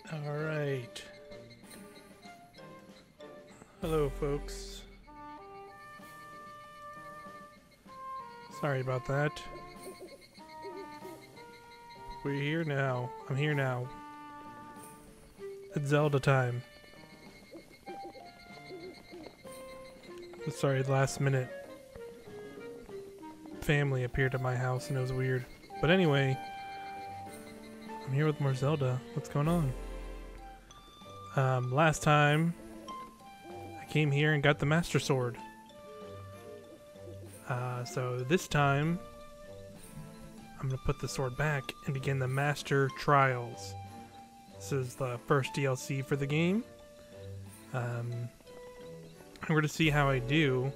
All right. Hello, folks. Sorry about that. We're here now. I'm here now. It's Zelda time. Sorry, last minute family appeared at my house and it was weird. But anyway, I'm here with more Zelda. What's going on? Last time I came here and got the Master Sword. So this time I'm gonna put the sword back and begin the Master Trials. This is the first DLC for the game. We're gonna see how I do.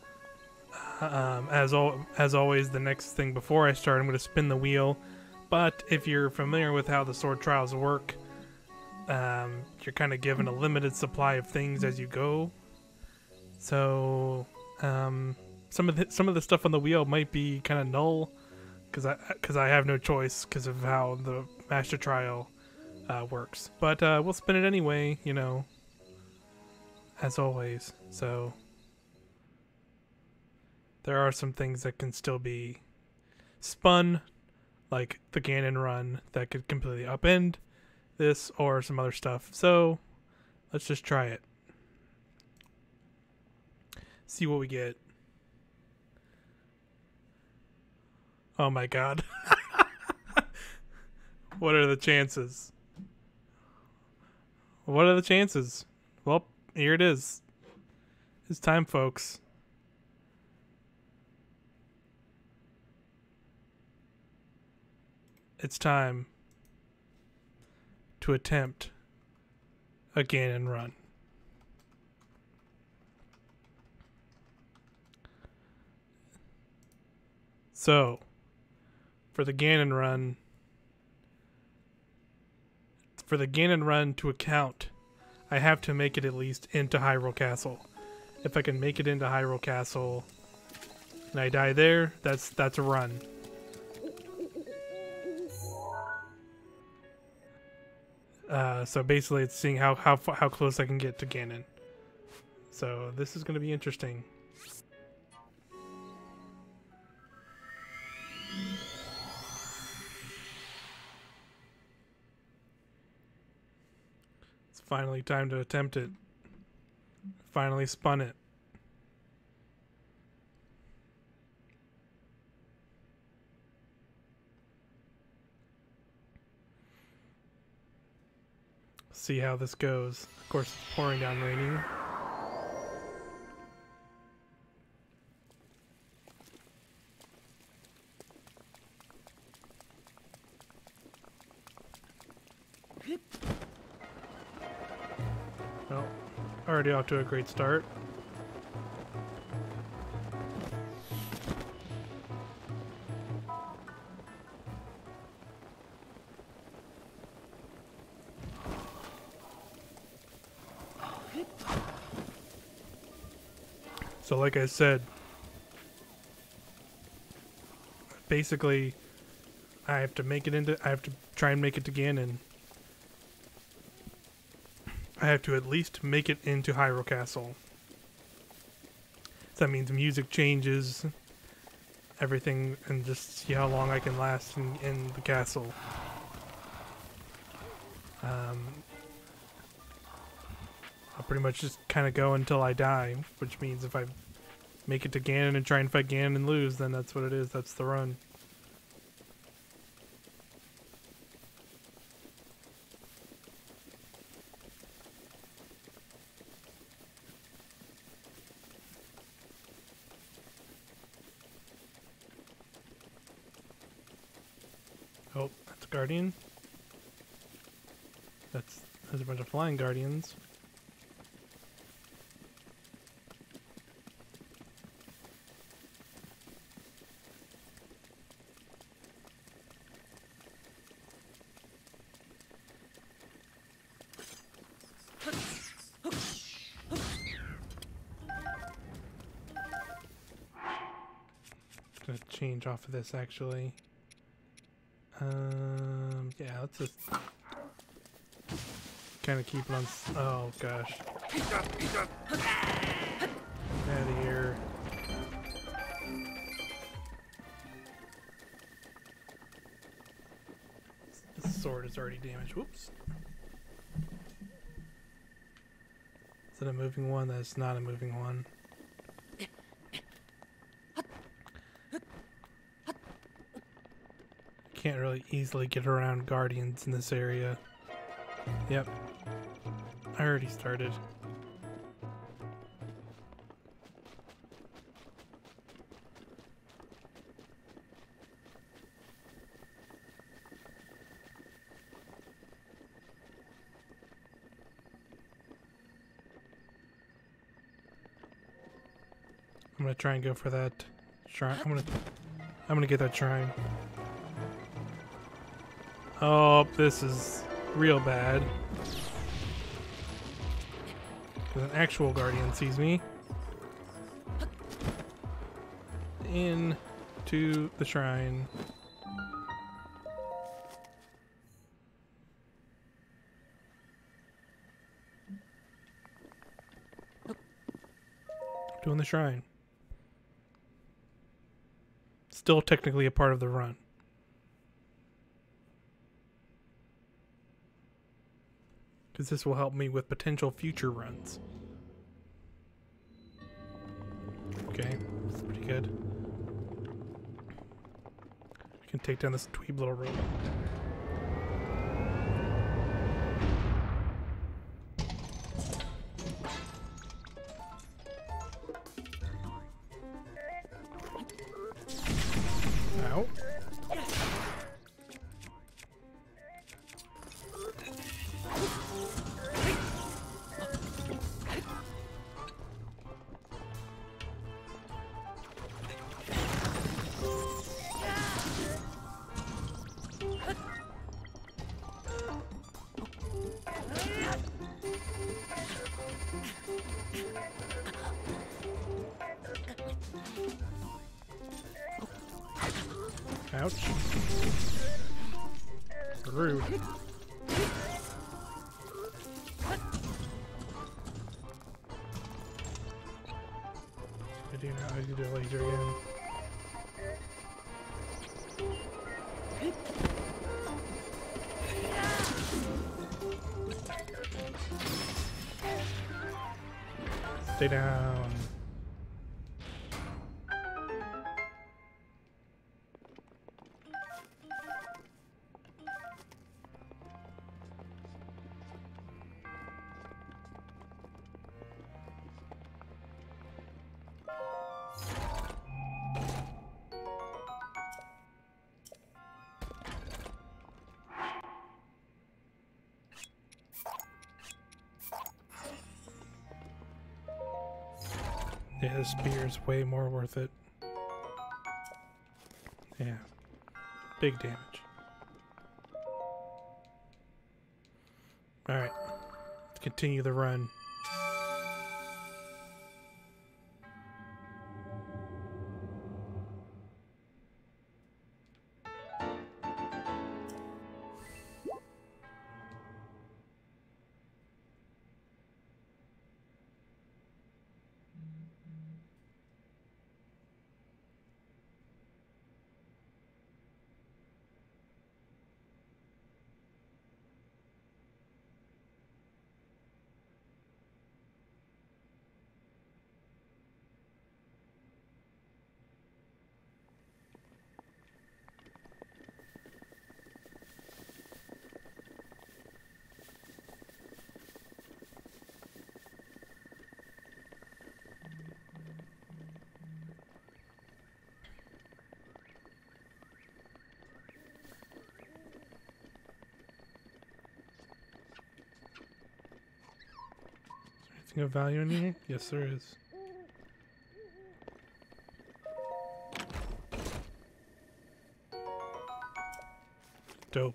As always, the next thing before I start, I'm gonna spin the wheel. But if you're familiar with how the sword trials work, you're kind of given a limited supply of things as you go. So some of the stuff on the wheel might be kind of null, because I have no choice because of how the Master Trial works. But we'll spin it anyway, you know, as always. So there are some things that can still be spun, like the Ganon run, that could completely upend this, or some other stuff. So let's just try it. See what we get. Oh my god. What are the chances? What are the chances? Well, here it is. It's time, folks. It's time to attempt a Ganon run. So, for the Ganon run to account, I have to make it at least into Hyrule Castle. If I can make it into Hyrule Castle and I die there, that's a run. So basically it's seeing how close I can get to Ganon. So this is going to be interesting. It's finally time to attempt it. Finally spun it. See how this goes. Of course, it's pouring down raining. Well, already off to a great start. So like I said, basically I have to try and make it to Ganon. I have to at least make it into Hyrule Castle. So that means music changes, everything, and just see how long I can last in the castle. I'll pretty much just kind of go until I die, which means if I make it to Ganon and try and fight Ganon and lose, then that's what it is. That's the run. Oh, that's a Guardian. There's a bunch of flying Guardians. Gonna change off of this actually. Yeah, let's just kind of keeping on. Oh gosh. Get out of here. This sword is already damaged. Whoops. Is it a moving one? That's not a moving one. Can't really easily get around guardians in this area. Yep. I already started. I'm gonna try and go for that shrine. I'm gonna get that shrine. Oh, this is real bad. 'Cause an actual guardian sees me. Into the shrine. Doing the shrine. Still technically a part of the run. Because this will help me with potential future runs. Okay, that's pretty good. I can take down this dweeb little robot. Ow. Ouch. Rude. I do now. I do the laser again. Stay down. Yeah, the spear is way more worth it. Yeah. Big damage. Alright. Let's continue the run. Anything of value in here? Yes, there is. Dope.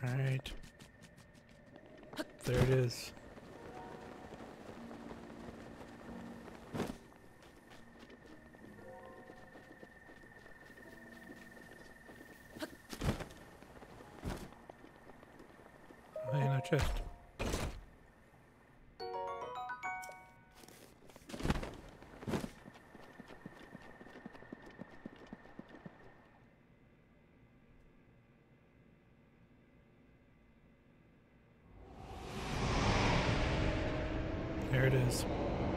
Alright. There it is. Oh, yeah, no chest. There it is.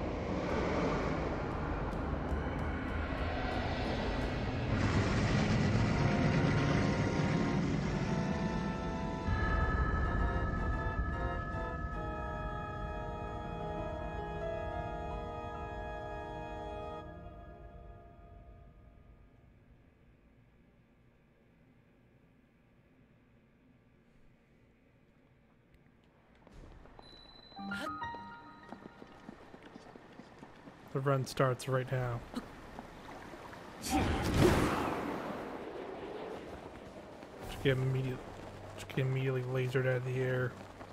The run starts right now. Just get immediately lasered out of the air.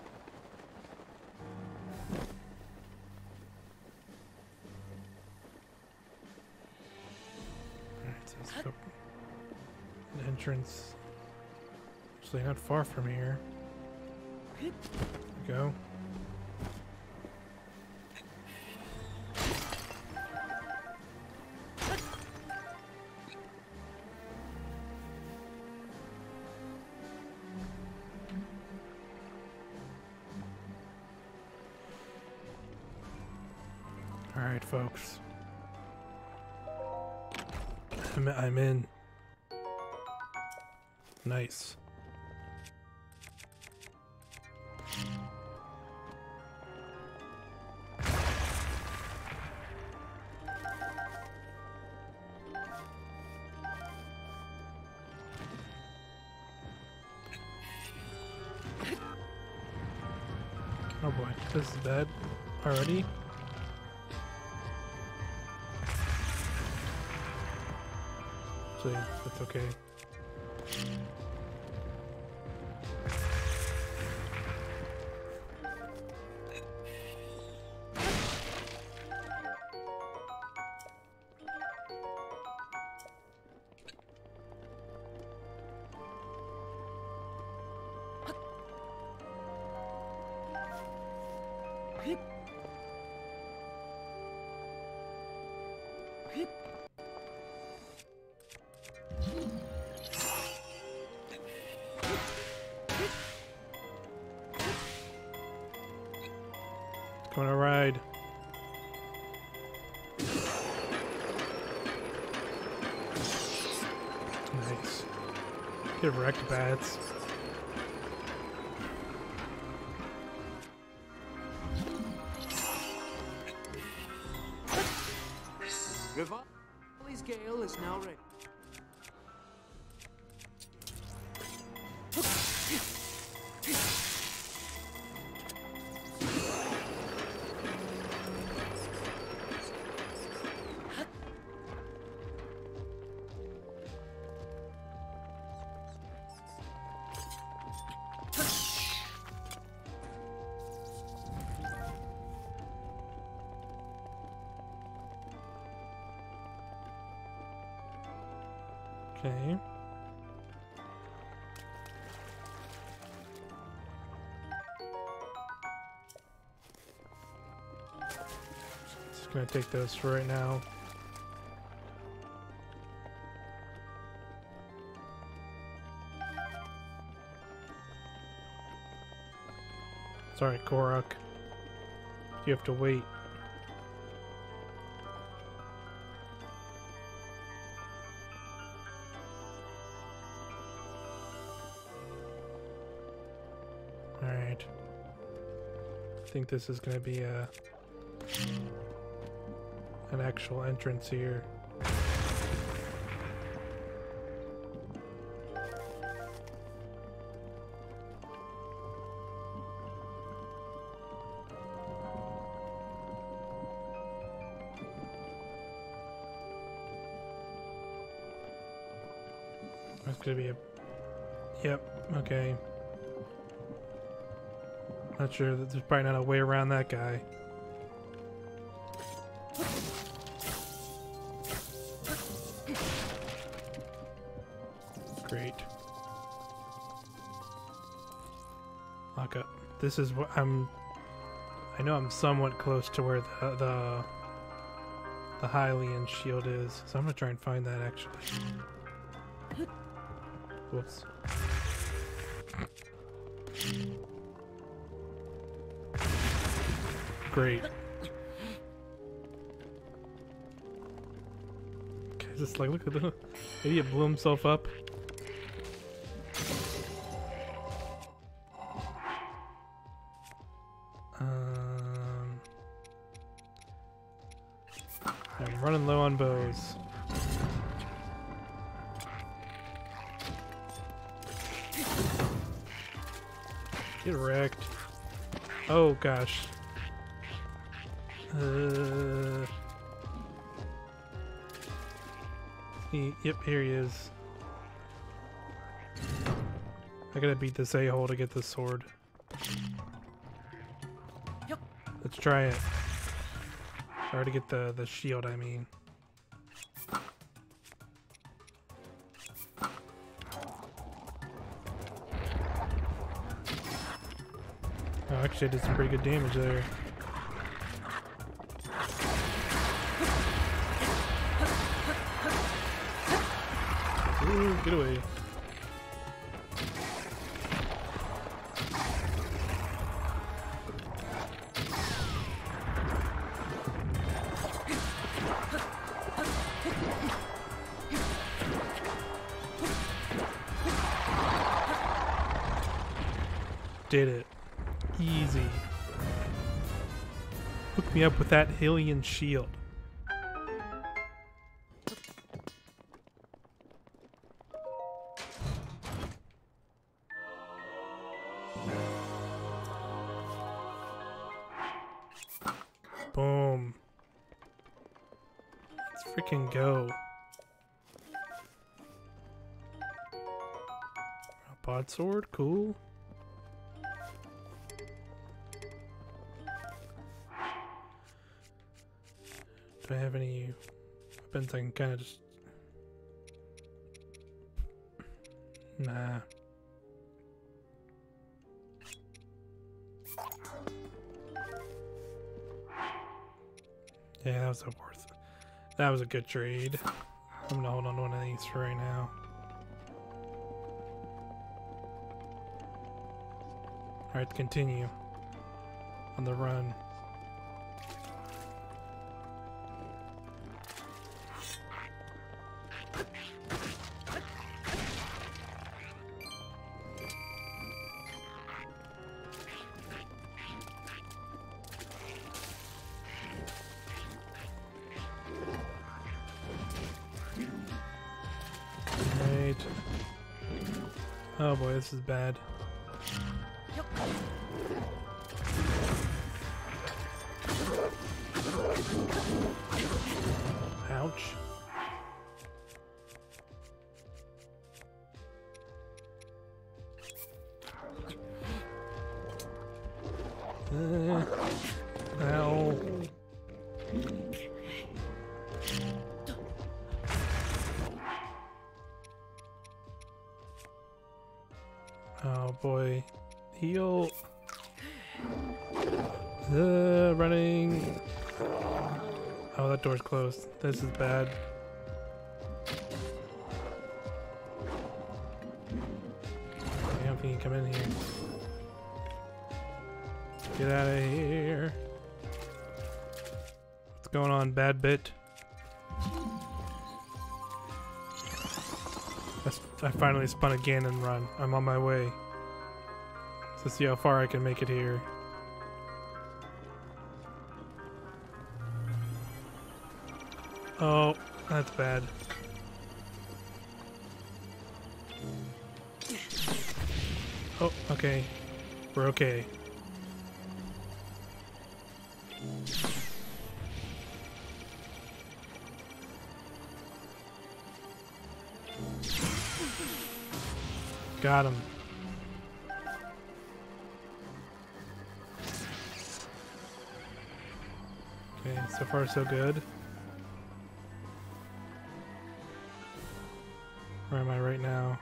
Alright, so let's go. An entrance. Actually, not far from here. There we go. Alright, folks. I'm in. Nice. Oh boy, this is bad already. Actually, that's okay. Going to ride. Nice. Get wrecked, bats. Rivali's Gale is now ready. Okay. Just gonna take those for right now. Sorry, Korok. You have to wait. Alright. I think this is gonna be an actual entrance here. It's gonna be a... Yep, okay. Not sure that there's probably not a way around that guy. Great. Lock up. This is what I know I'm somewhat close to where the Hylian shield is, so I'm gonna try and find that actually. Whoops. Great. Okay, just like look at the idiot blew himself up. I'm running low on bows. Get wrecked. Oh gosh. Yep, here he is. I gotta beat this a-hole to get this sword. Let's try it. Or to get the shield, I mean. Oh, actually I did some pretty good damage there. Ooh, get away. Did it. Easy. Hook me up with that Hylian shield. Boom. Let's freaking go. A pod sword, cool. Do I have any weapons I can kind of just... Nah. Yeah, that was that was a good trade. I'm gonna hold on to one of these for right now. Alright, continue. On the run. Oh boy, this is bad. Ouch. Ow. Oh boy. Heal. Running. Oh, that door's closed. This is bad. I don't think you can come in here. Get out of here. What's going on, bad bit? I finally spun again and run. I'm on my way. To see how far I can make it here. Oh, that's bad. Oh, okay. We're okay. Got him. So far, so good. Where am I right now?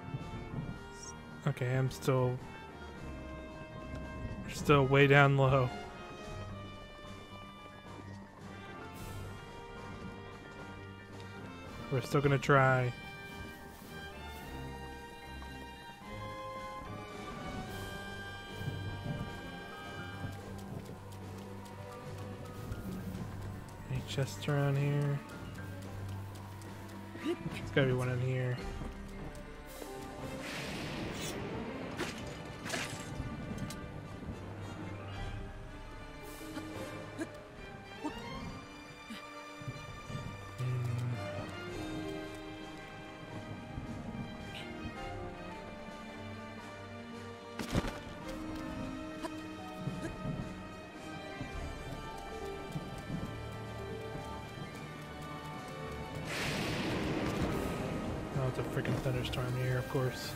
Okay, I'm still way down low. We're still gonna try. Any chests around here? There's gotta be one in here. Oh, it's a freaking thunderstorm here, of course.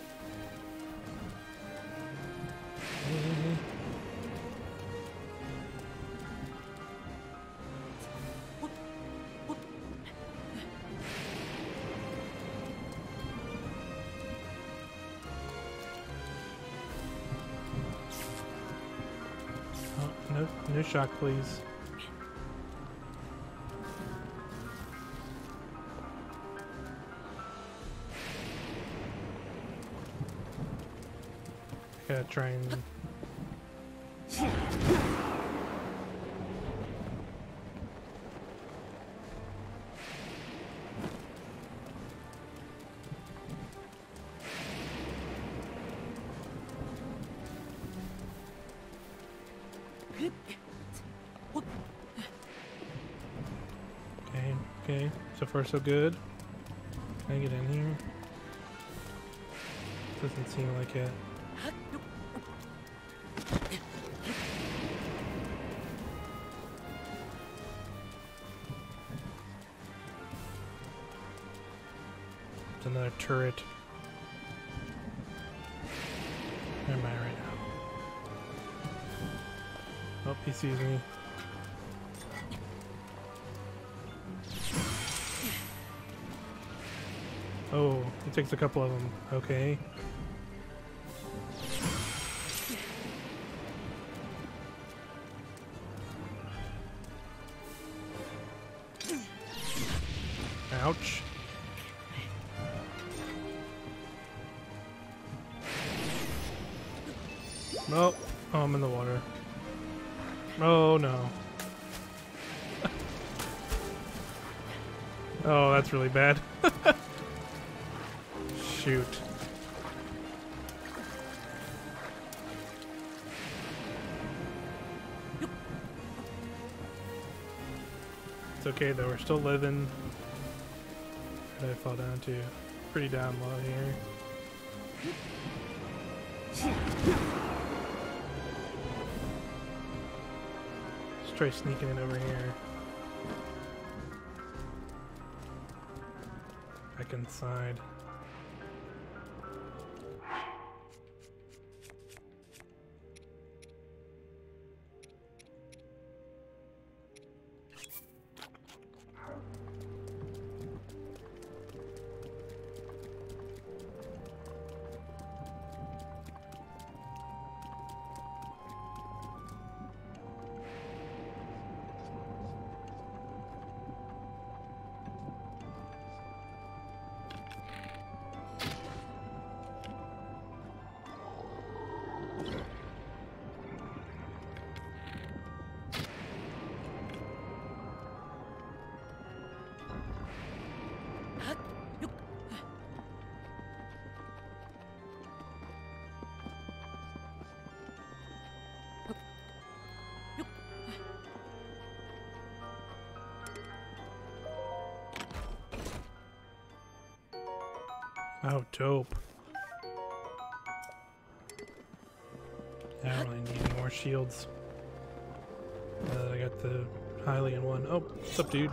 Oh, no shock, please. Gotta try and... Okay, so far so good. Can I get in here? Doesn't seem like it. It's another turret. Where am I right now? Oh, he sees me. Oh, he takes a couple of them. Okay. Ouch. Oh, I'm in the water. Oh no. Oh, that's really bad. Shoot. It's okay though, we're still living. Where did I fall down to? Pretty down low here. Let's try sneaking in over here. Back inside. Oh, dope. I don't really need any more shields. I got the Hylian one. Oh, what's up, dude?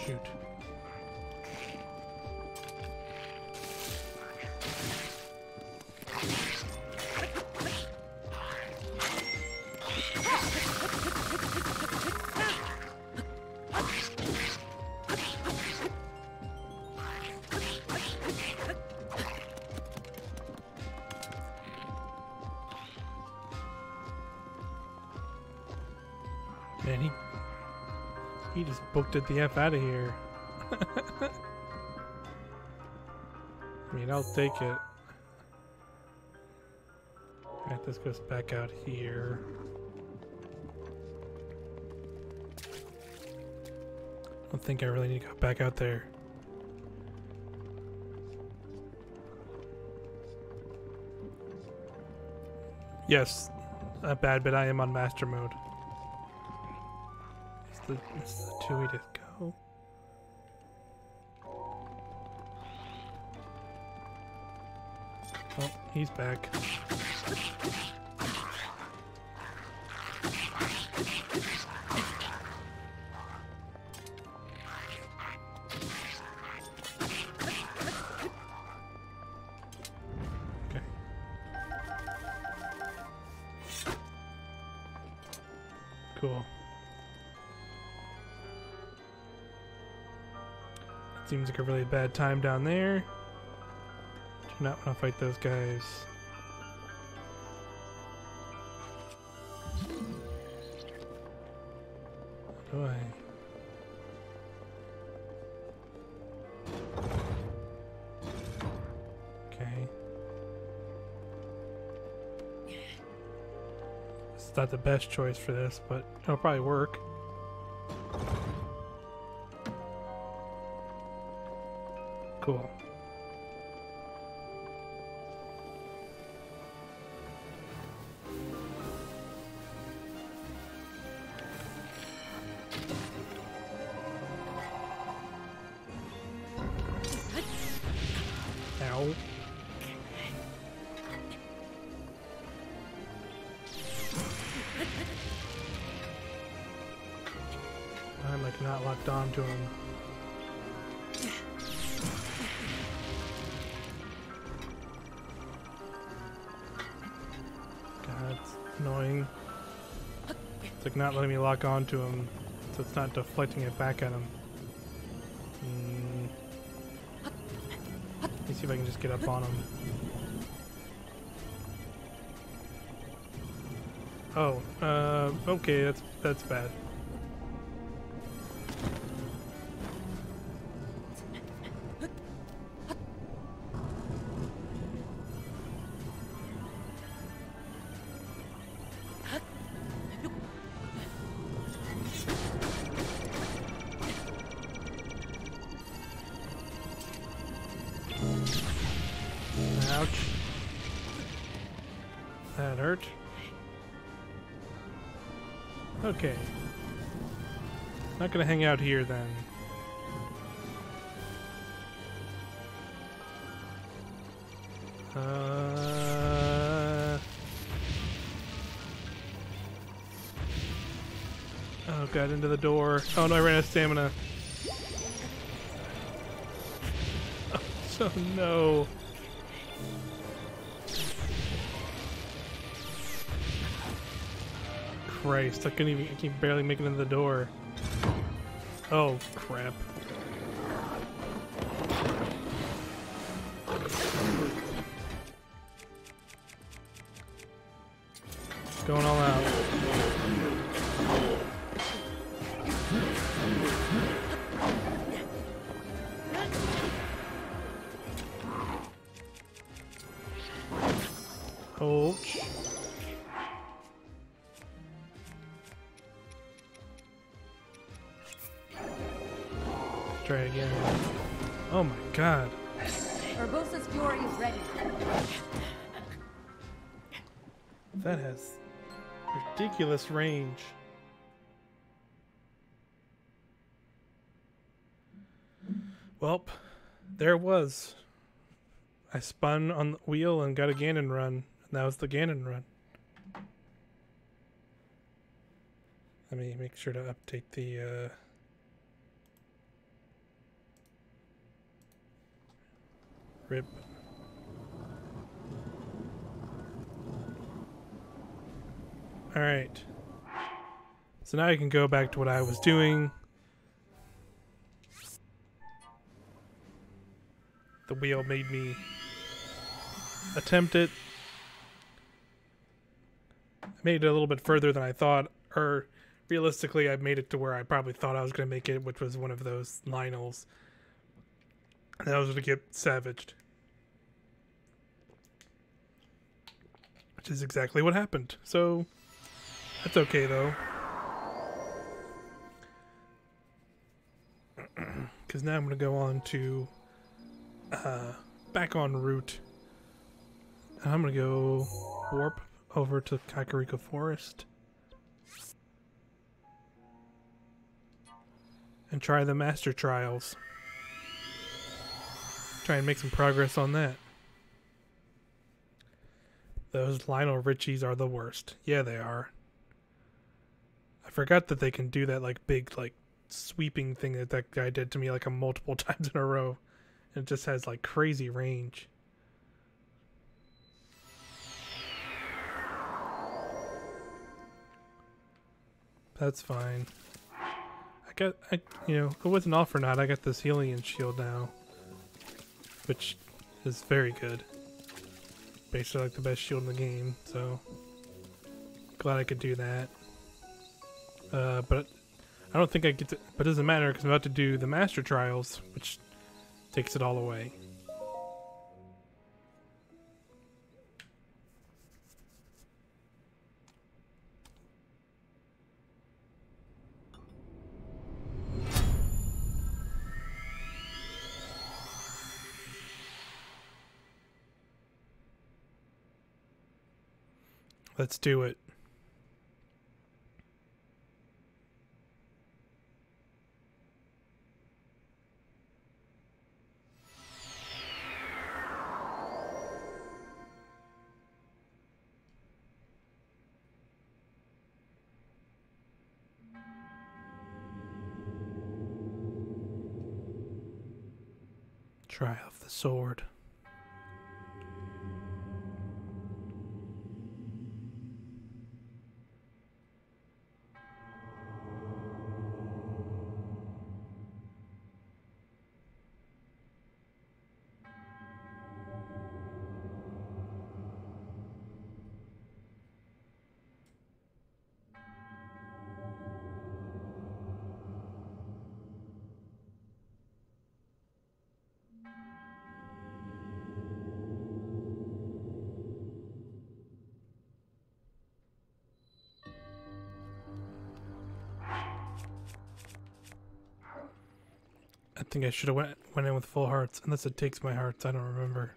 shoot. Man, he just booked it the F out of here. I mean, I'll take it. Alright, this goes back out here. I don't think I really need to go back out there. Yes, bad, but I am on master mode. It's the 2-way to go. Oh, he's back. Okay. Cool. Seems like a really bad time down there. Do not want to fight those guys. How do I? Okay. It's not the best choice for this, but it'll probably work. Cool. Ow. I'm like not locked on to him. Annoying. It's like not letting me lock onto him, so it's not deflecting it back at him. Let me see if I can just get up on him. Oh, okay, that's bad. Ouch. That hurt. Okay. Not gonna hang out here then. Oh god, into the door. Oh no, I ran out of stamina. Oh no. Christ, I keep barely making it to the door. Oh crap. Going all out. Ouch. Try again. Oh my god. Urbosa's fury is ready. That has ridiculous range. Welp, there it was. I spun on the wheel and got a Ganon run, and that was the Ganon run. Let me make sure to update the Rip. Alright. So now I can go back to what I was doing. The wheel made me attempt it. I made it a little bit further than I thought, or realistically I made it to where I probably thought I was going to make it, which was one of those Lionels. And I was going to get savaged. Which is exactly what happened. So, that's okay though. Because now I'm going to go on to back on route. And I'm going to go warp over to Kakariko Forest. And try the Master Trials. Try and make some progress on that. Those Lionel Richies are the worst. Yeah, they are. I forgot that they can do that like big like sweeping thing that that guy did to me like a multiple times in a row. And it just has like crazy range. That's fine. You know, it wasn't all for naught. I got this Helion shield now, which is very good. Basically like the best shield in the game, so glad I could do that. But I don't think I get to, but it doesn't matter because I'm about to do the Master Trials, which takes it all away. Let's do it. Trial of the Sword. I think I should have went in with full hearts, unless it takes my hearts, I don't remember.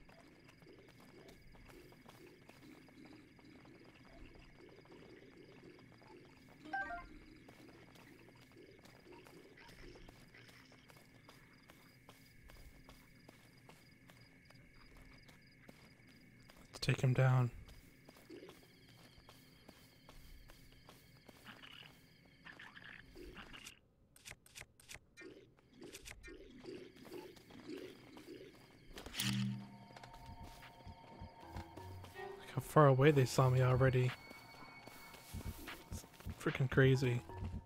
Let's take him down. How far away they saw me already. It's freaking crazy.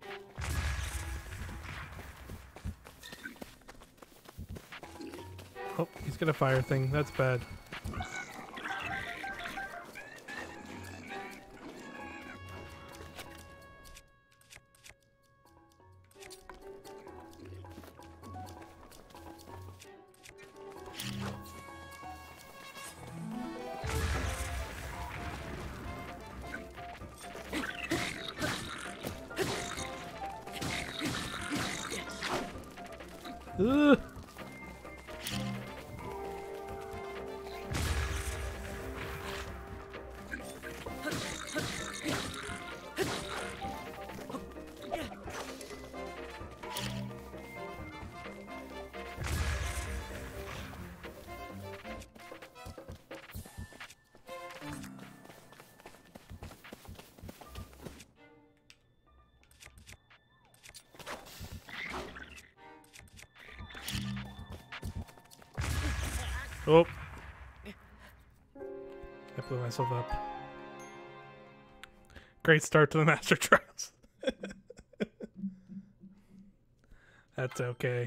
Oh, he's got a fire thing. That's bad. Ugh. Oh, I blew myself up. Great start to the Master Trials. That's okay.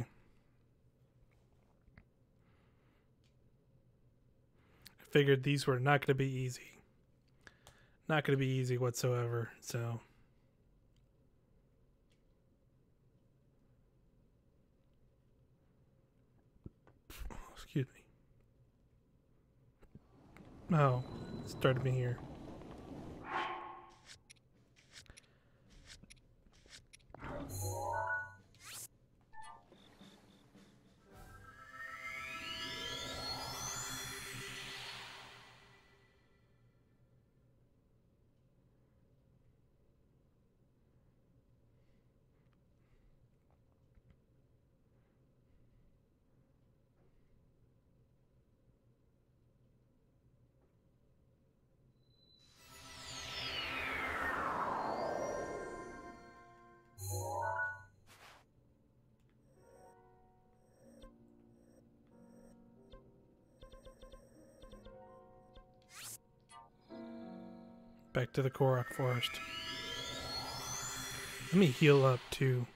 I figured these were not going to be easy. Not going to be easy whatsoever, so... Excuse me. Oh, it started me here. Back to the Korok Forest. Let me heal up too.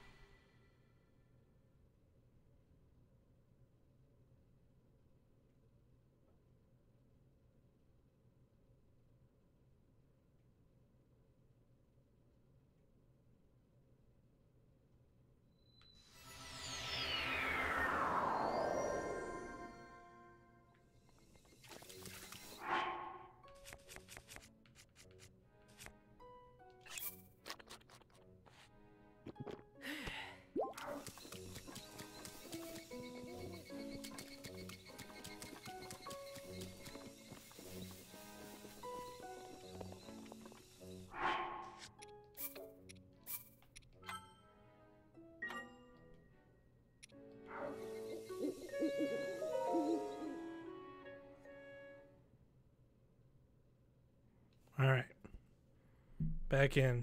Alright. Back in.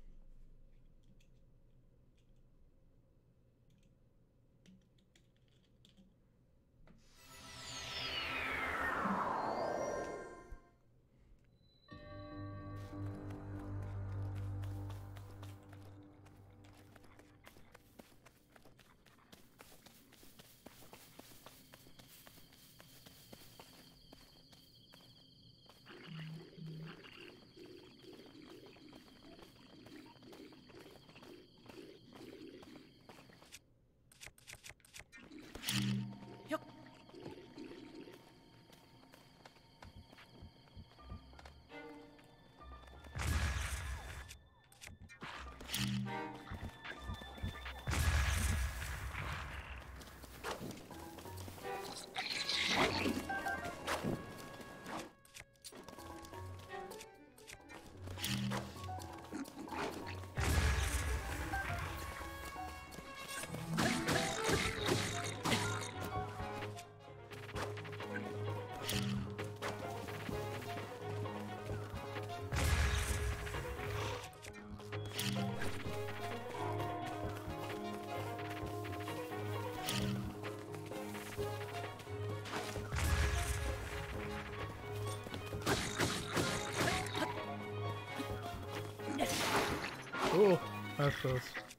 Oh, that's close.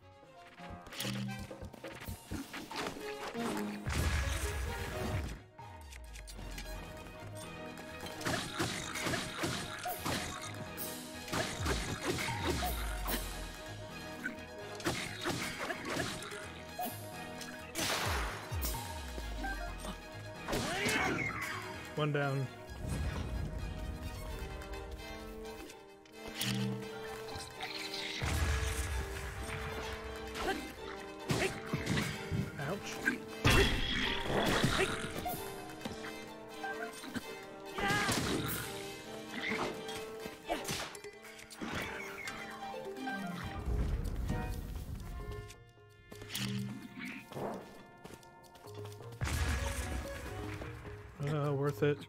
One down. Ouch. Worth it.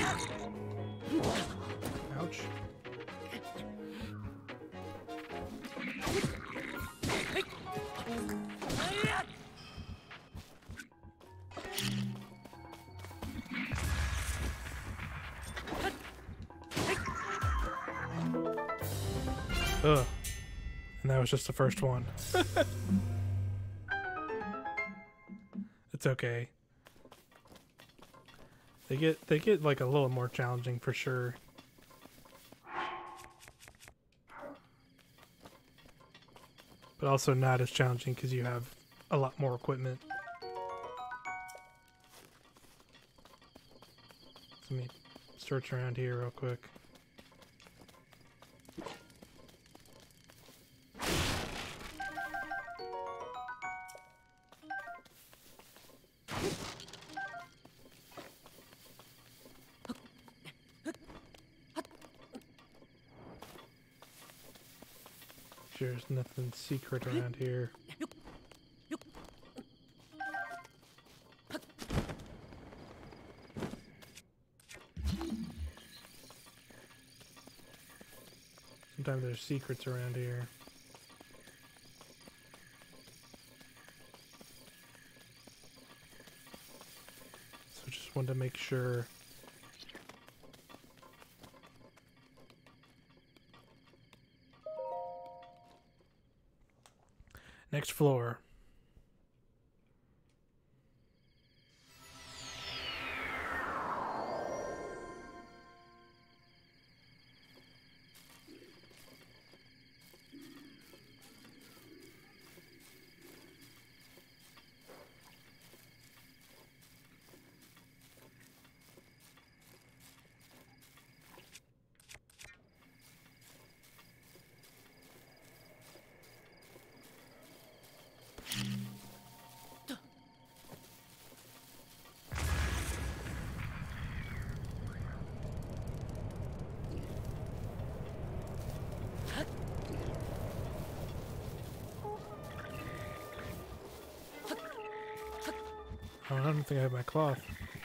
Ouch. Ugh. And that was just the first one. It's okay. They get like a little more challenging for sure. But also not as challenging because you have a lot more equipment. Let me search around here real quick. There's nothing secret around here. Sometimes there's secrets around here. So just wanted to make sure. Next floor. Oh, I don't think I have my cloth.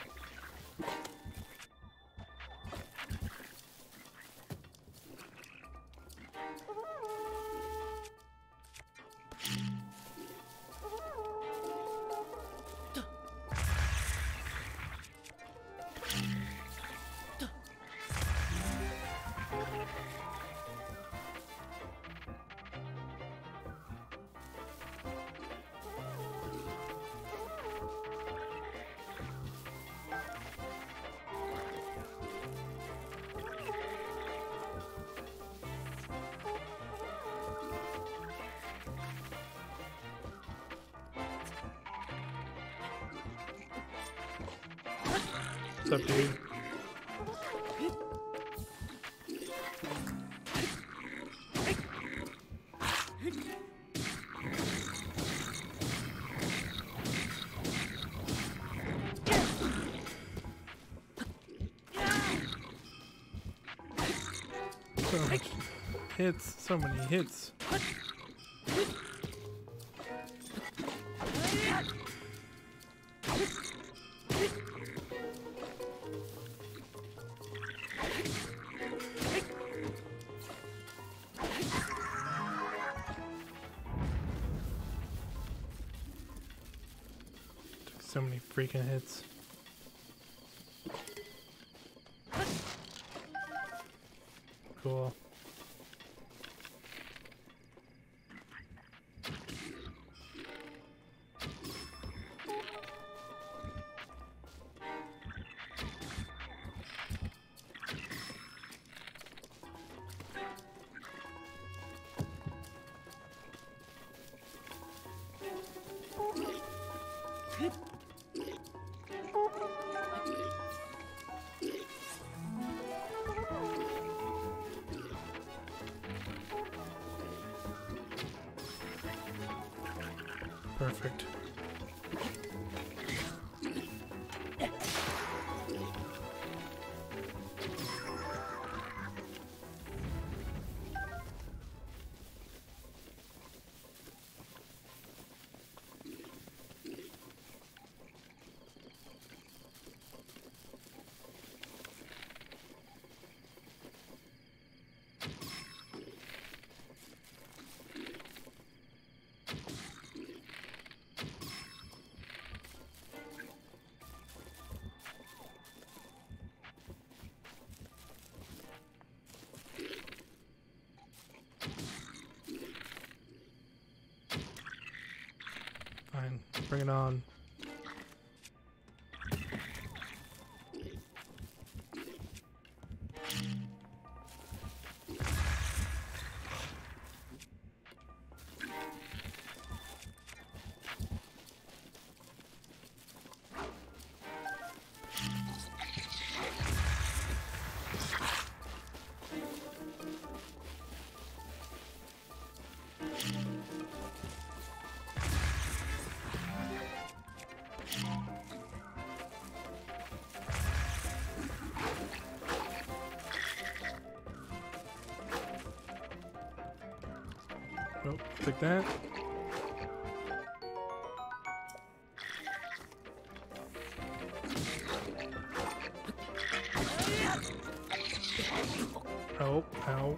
What's up, dude? So much hits, so many hits. So many freaking hits. Cool. Perfect. bring it on. Nope, take that. Oh, ow.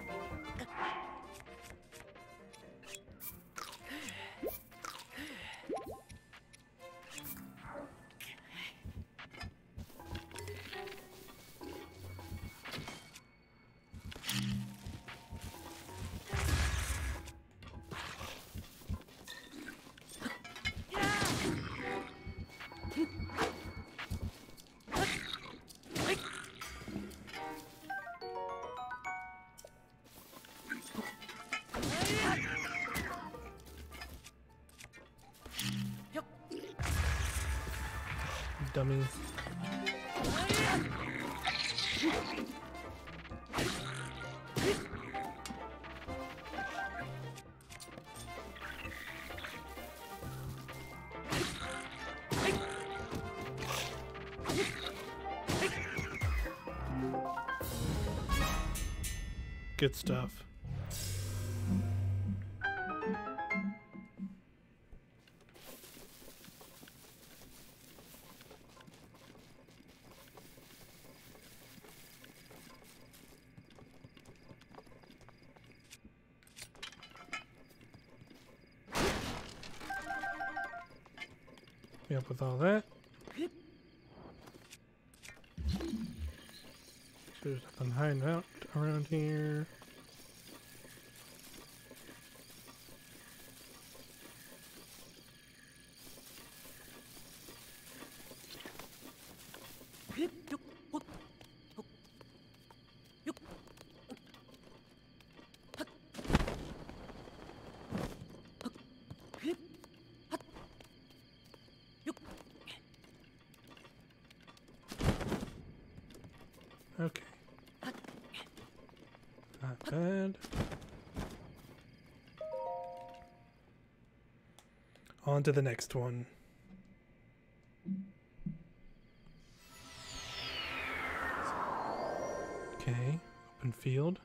Dummy. Good stuff. Up with all that. So there's nothing hiding out around here. Okay. Not bad. On to the next one. Okay, open field.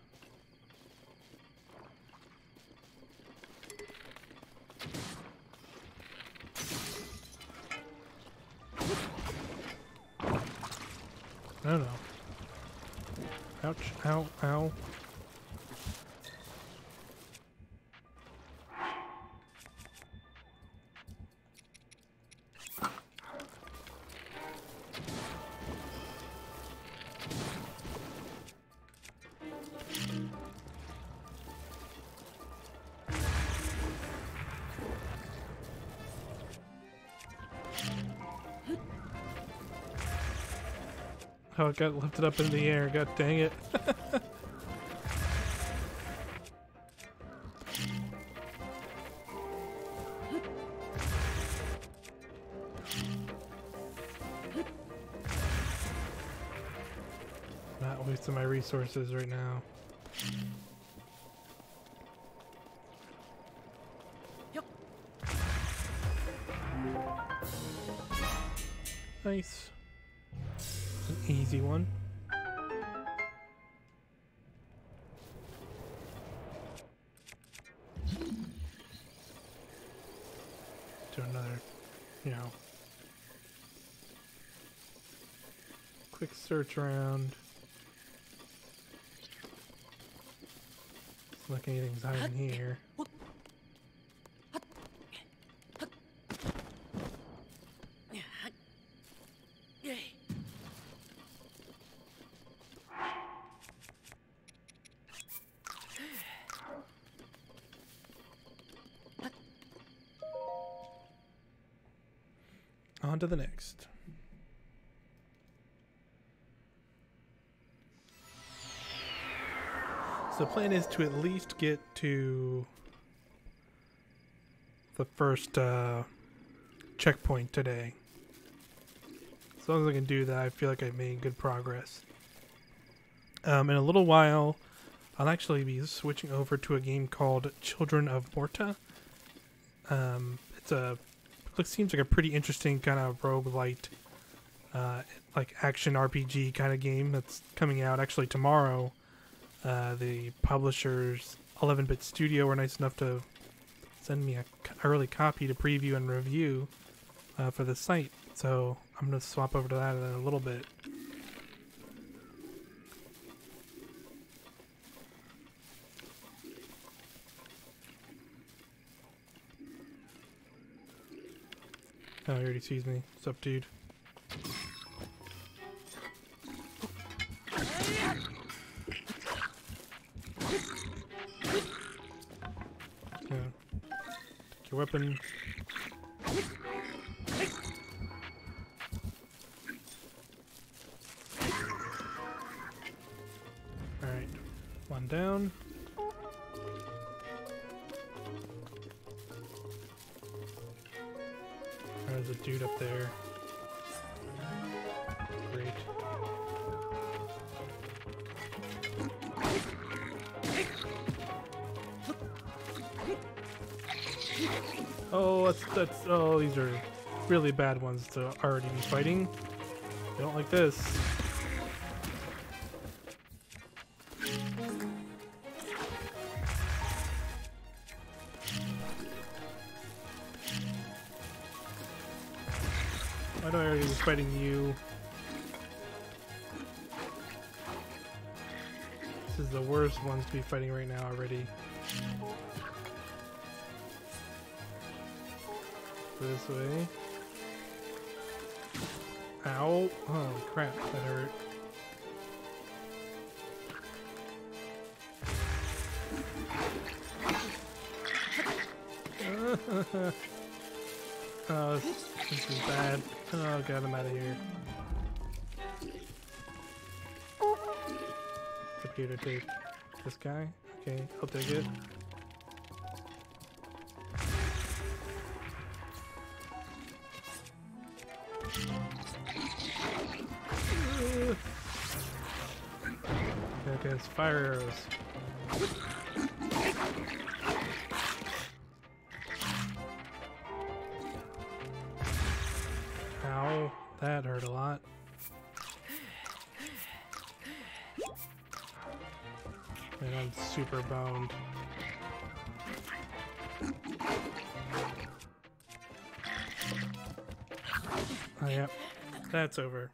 No, no. Ouch, ow, ow. Oh, it got lifted up in the air. God dang it. Not wasting my resources right now. Nice. An easy one. Do another, you know, quick search around. It's like anything's hiding here. on to the next. So the plan is to at least get to the first checkpoint today. As long as I can do that, I feel like I've made good progress. In a little while, I'll actually be switching over to a game called Children of Morta. It seems like a pretty interesting kind of roguelite, like action RPG kind of game that's coming out actually tomorrow. The publishers, 11-Bit Studio, were nice enough to send me an early copy to preview and review for the site. So I'm going to swap over to that in a little bit. Oh, he already sees me. What's up, dude? Yeah. Take your weapon. Alright. One down. There's a dude up there. Great. Oh, oh, these are really bad ones to already be fighting. I don't like this. Why do I already be fighting you? This is the worst ones to be fighting right now already. This way. Ow. Holy crap, that hurt. Oh, this is bad. Oh god, I'm out of here. It's up here to take this guy. Okay, I'll take it. Okay, it's fire arrows. Ow, that hurt a lot. And I'm super boned. Oh, yeah, that's over.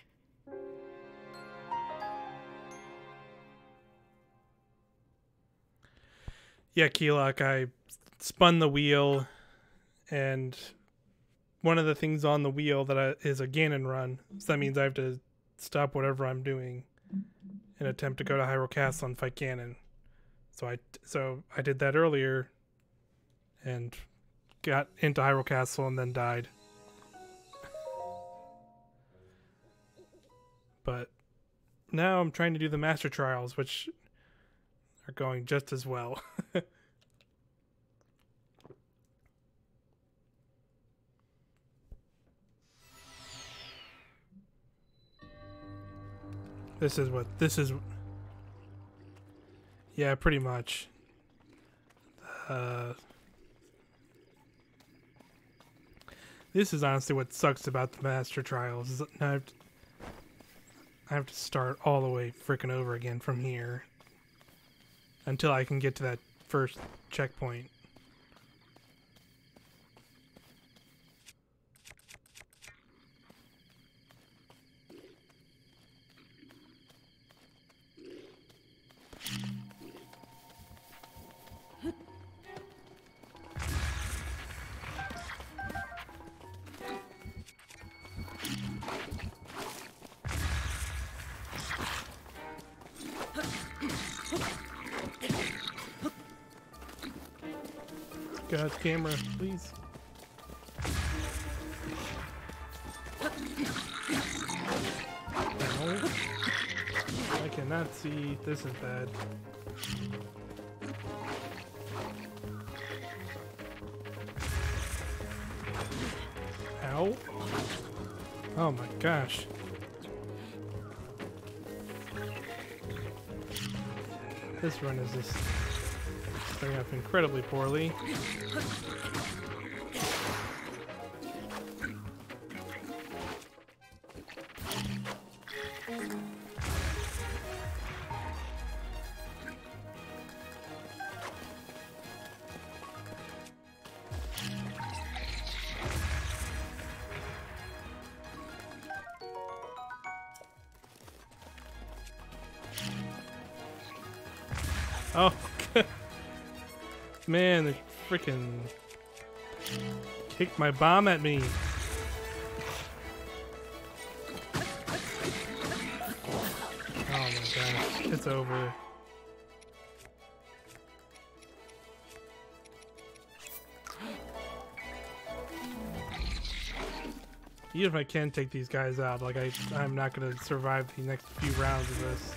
Yeah, Keylok, I spun the wheel, and one of the things on the wheel that is a Ganon run. So that means I have to stop whatever I'm doing and attempt to go to Hyrule Castle and fight Ganon. So I did that earlier and got into Hyrule Castle and then died. But now I'm trying to do the Master Trials, which are going just as well. This is. Yeah, pretty much. This is honestly what sucks about the Master Trials. Is I have to start all the way freaking over again from here until I can get to that first checkpoint. God, camera, please. cannot see. This is bad. Ow. Oh my gosh. This run is just starting off incredibly poorly. Oh, man, they freaking kicked my bomb at me. Oh my gosh, it's over. Even if I can take these guys out, like I'm not gonna survive the next few rounds of this.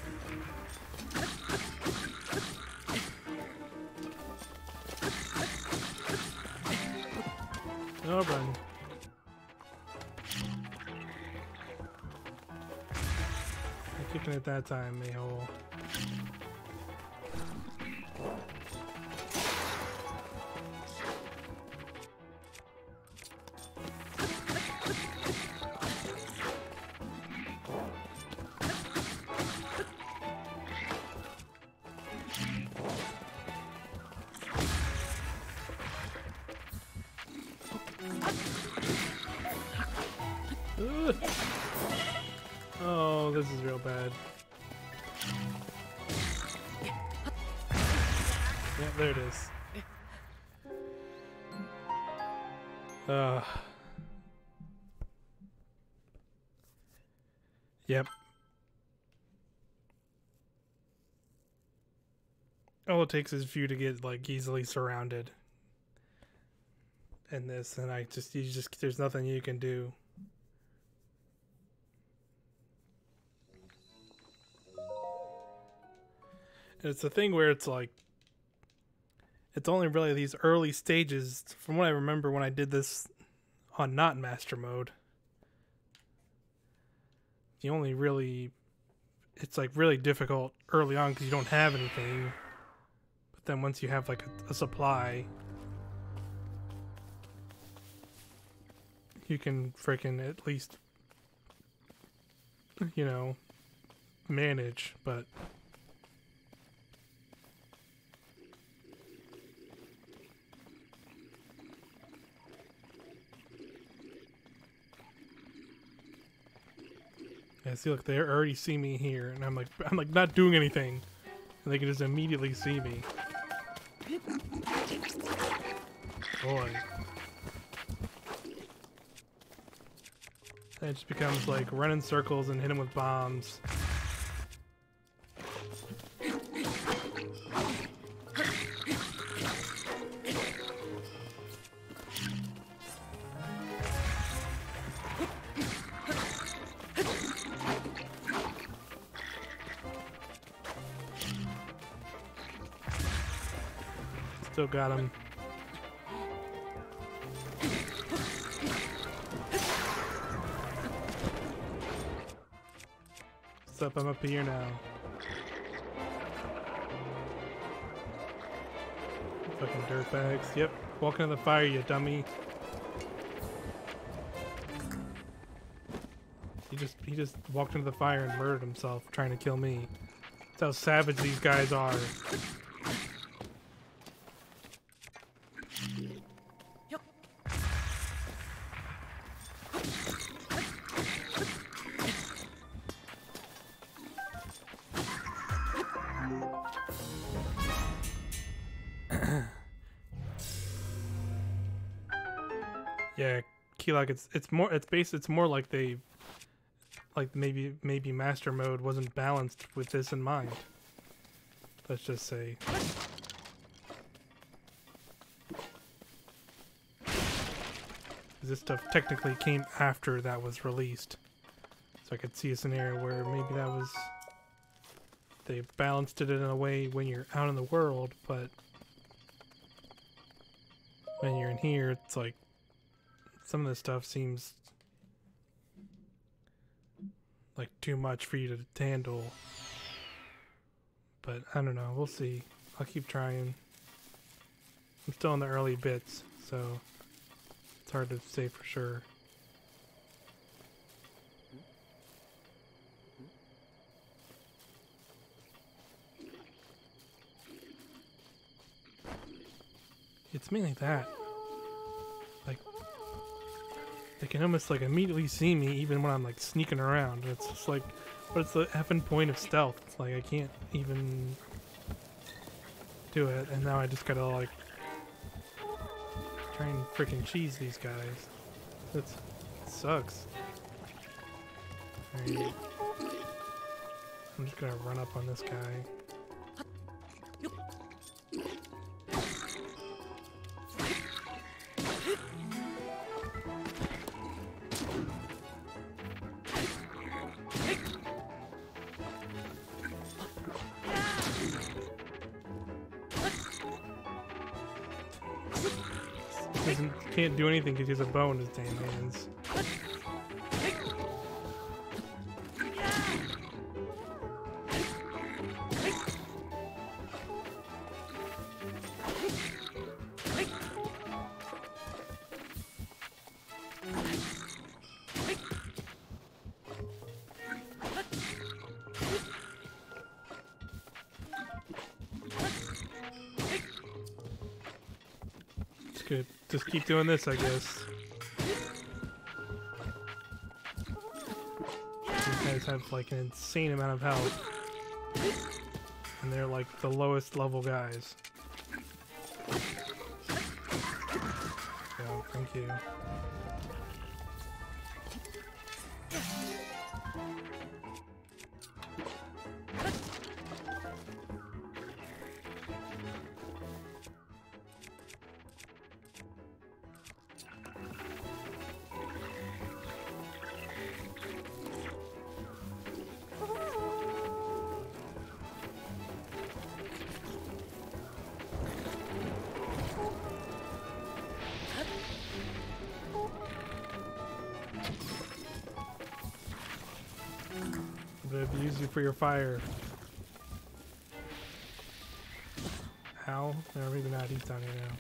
Oh, run. I'm kicking it that time, Mayhole. Oh, this is real bad. Yeah, there it is. Yep. All it takes is for you to get like easily surrounded. And this, and there's nothing you can do. And it's a thing where it's like, it's only really these early stages, from what I remember when I did this on not master mode. You only really, it's like really difficult early on because you don't have anything. But then once you have like a supply, you can freaking at least, you know, manage, but yeah, see, look, they already see me here, and I'm like not doing anything, and they can just immediately see me. Boy. And it just becomes like run in circles and hit him with bombs. Still got him. What's up? I'm up here now. Fucking dirtbags. Yep. Walk into the fire, you dummy. He just walked into the fire and murdered himself trying to kill me. That's how savage these guys are. Yeah, Keylog, it's more like they, like maybe master mode wasn't balanced with this in mind. Let's just say. This stuff technically came after that was released. So I could see a scenario where maybe that was they've balanced it in a way when you're out in the world, but when you're in here, it's like some of the stuff seems like too much for you to handle. But I don't know, we'll see. I'll keep trying. I'm still in the early bits, so it's hard to say for sure. It's mainly that. Like, they can almost like immediately see me even when I'm like sneaking around. It's just like, what's the effing point of stealth? It's like I can't even do it, and now I just gotta like try and freaking cheese these guys. It sucks. Alright. I'm just gonna run up on this guy. Can't do anything because he has a bow in his damn hands. Good. Just keep doing this, I guess. These guys have like an insane amount of health. And they're like the lowest level guys. Yeah, thank you. But I've used you for your fire. Ow. No, maybe not. He's down here now.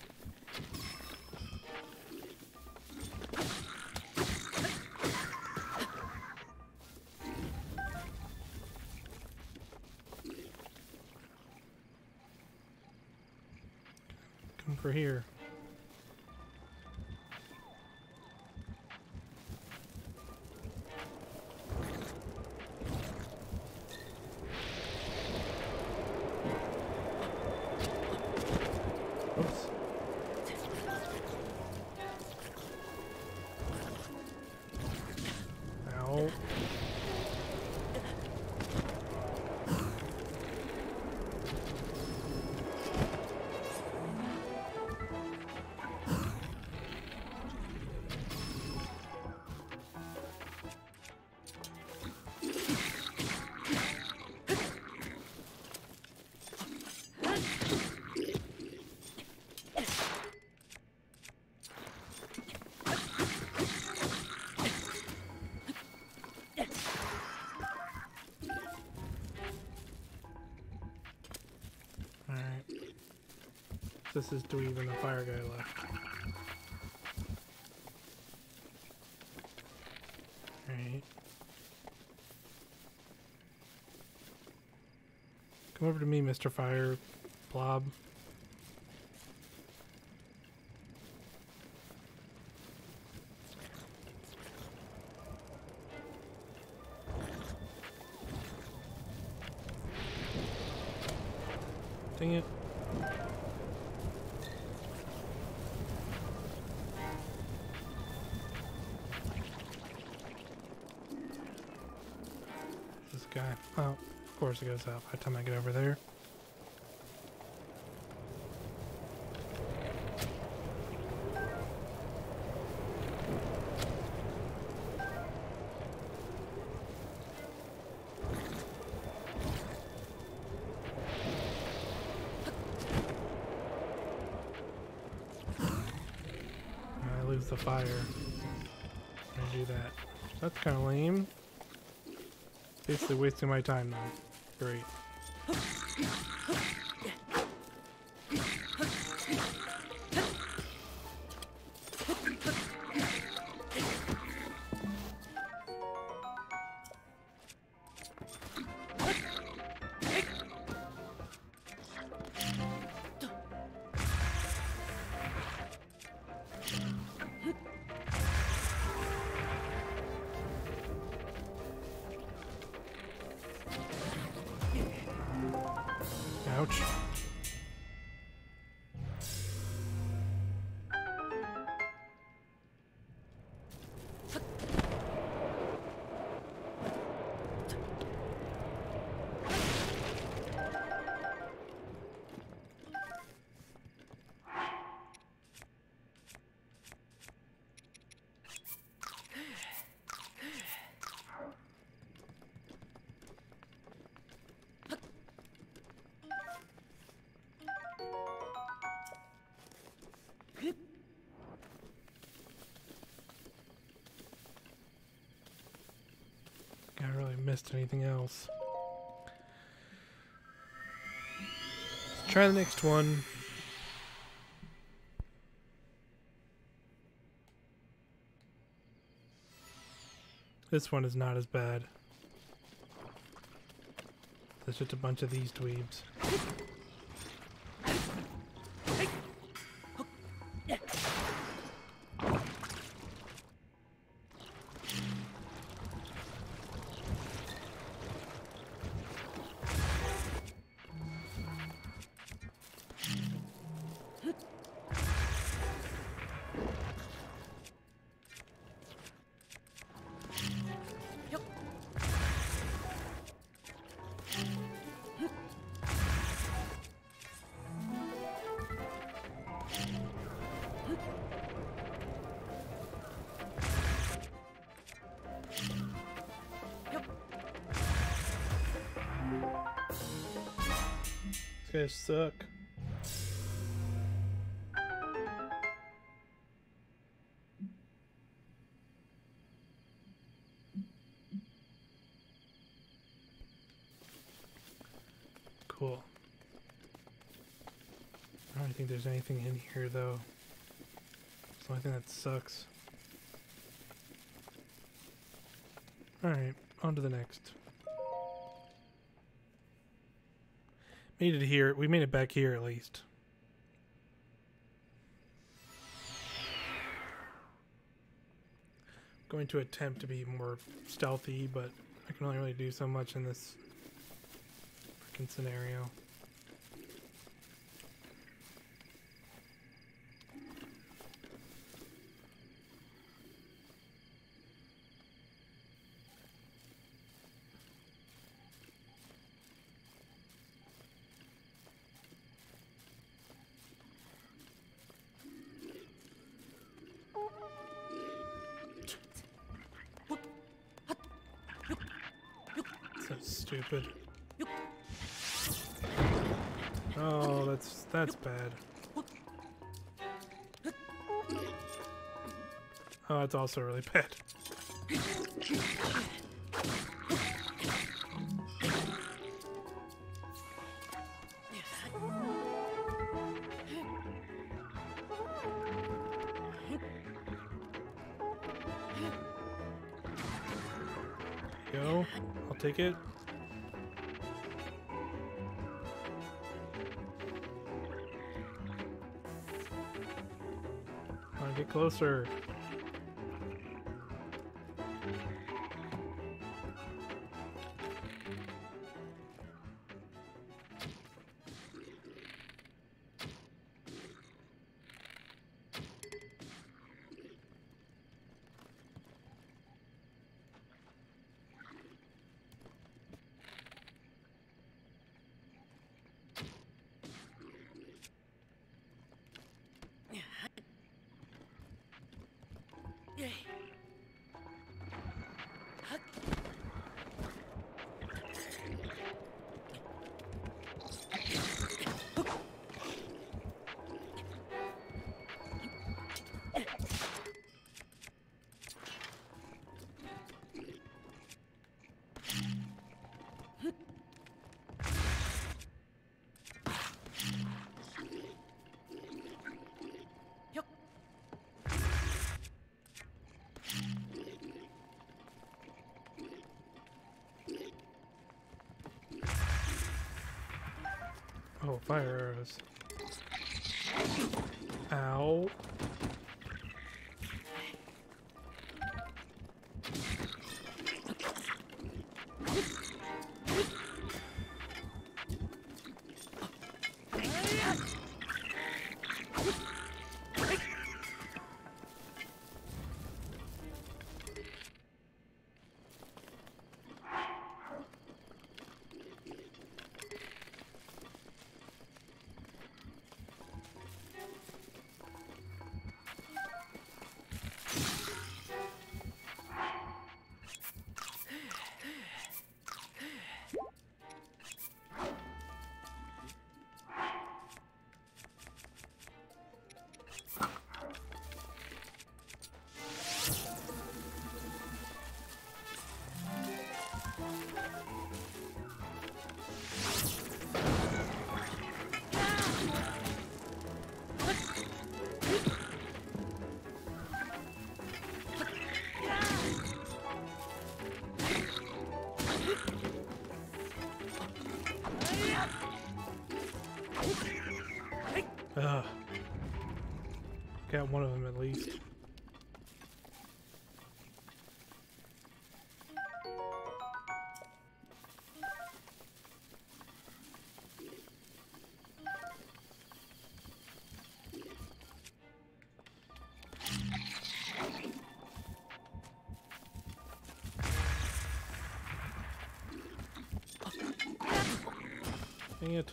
Come for here. Oops. Ow. Alright. This is to even the fire guy left. Alright. Come over to me, Mr. Fire Blob. Dang it. This guy. Oh, of course it goes up by the time I get over there. the fire. And do that. That's kind of lame. Basically wasting my time though. Great. Ouch. I really missed anything else. Let's try the next one. This one is not as bad. There's just a bunch of these dweebs. These guys suck. Cool. I don't think there's anything in here though. It's the only thing that sucks. Alright, on to the next. Made it here. We made it back here at least. Going to attempt to be more stealthy, but I can only really do so much in this freaking scenario. So stupid. Oh, that's bad. Oh, it's also really bad. Go. I'll take it. Come on, get closer. Oh, fire arrows. Ow. Ugh. Got one of them at least. Dang it.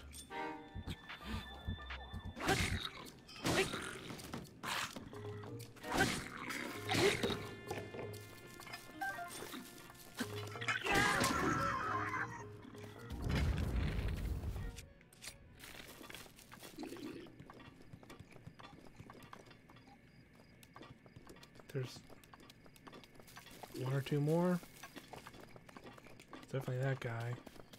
There's one or two more. Definitely that guy.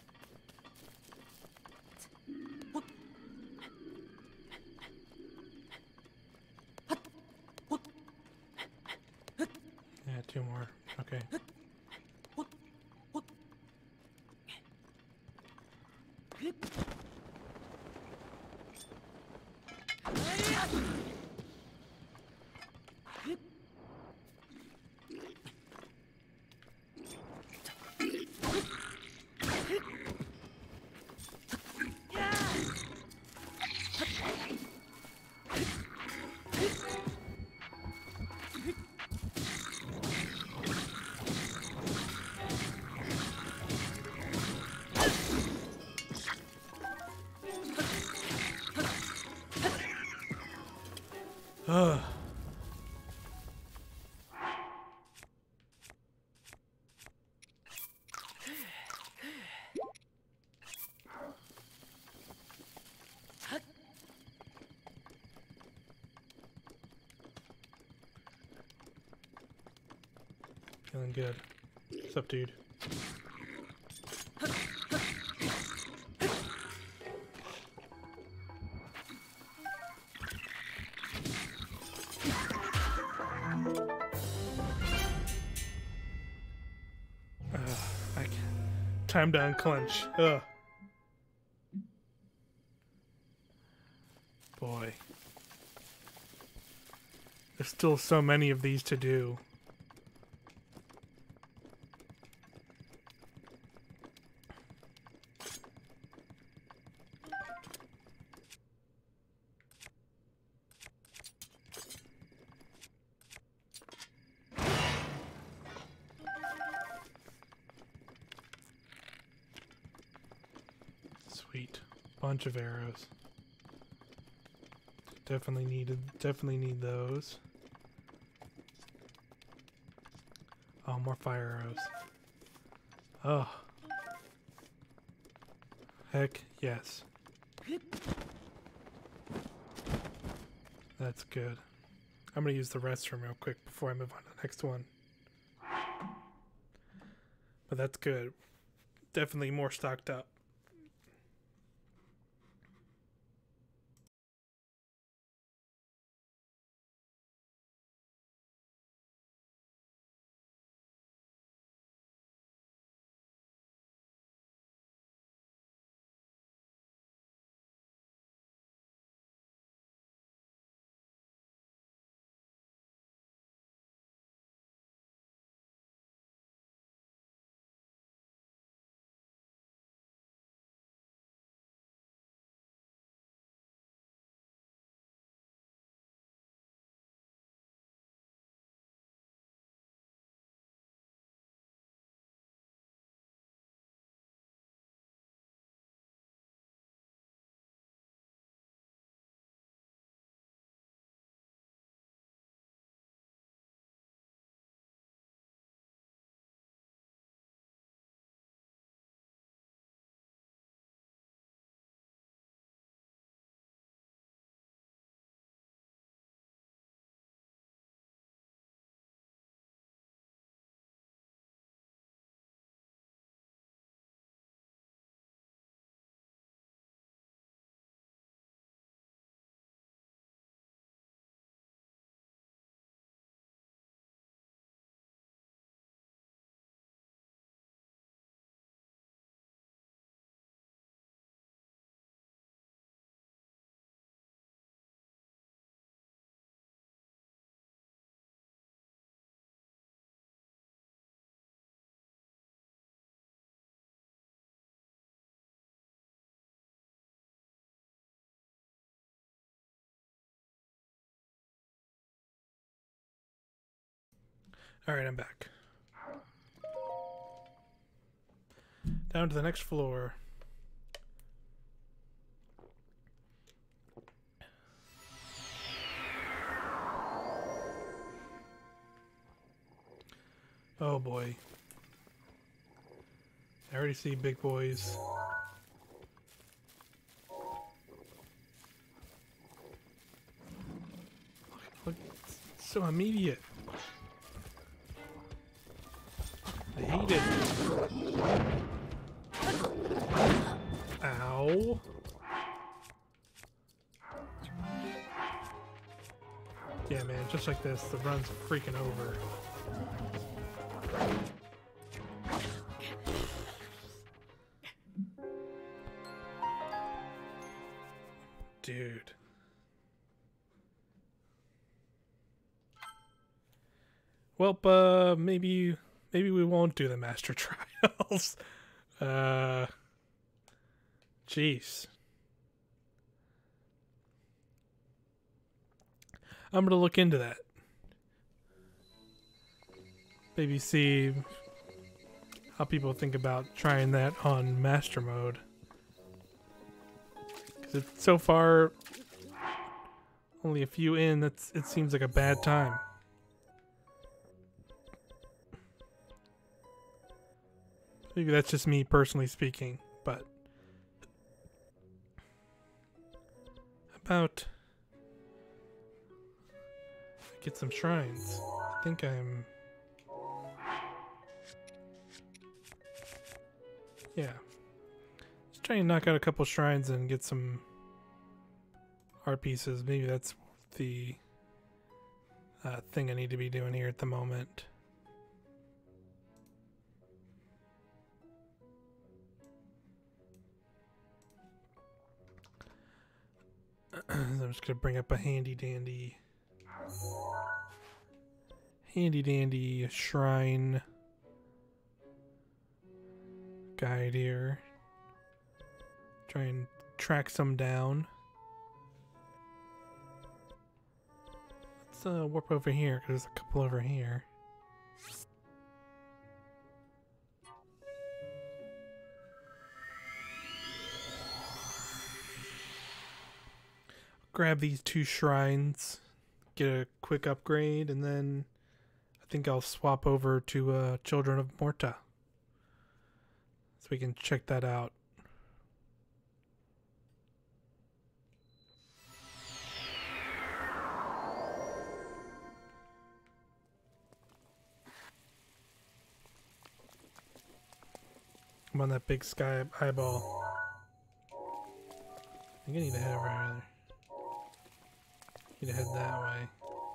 Yeah, two more. Okay. Ugh. Feeling good. What's up, dude? Time to unclench. Ugh. Boy. There's still so many of these to do. Sweet. Bunch of arrows. Definitely need those. Oh, more fire arrows. Oh. Heck yes. That's good. I'm gonna use the restroom real quick before I move on to the next one. But that's good. Definitely more stocked up. Alright, I'm back. Down to the next floor. Oh boy. I already see big boys. Look, it's so immediate. I hate it. Ow. Yeah, man, just like this, the run's freaking over. Dude. Well, maybe we won't do the master trials. Jeez. I'm gonna look into that. Maybe see how people think about trying that on master mode. Because it's so far only a few in, it seems like a bad time. Maybe that's just me personally speaking, but about get some shrines. I think I'm yeah. Just trying to knock out a couple shrines and get some art pieces. Maybe that's the thing I need to be doing here at the moment. I'm just gonna bring up a handy dandy shrine guide here. Try and track some down. Let's warp over here because there's a couple over here. Grab these two shrines, get a quick upgrade, and then I think I'll swap over to Children of Morta so we can check that out. I'm on that big sky eyeball. I think I need to head over there. Need to head that way.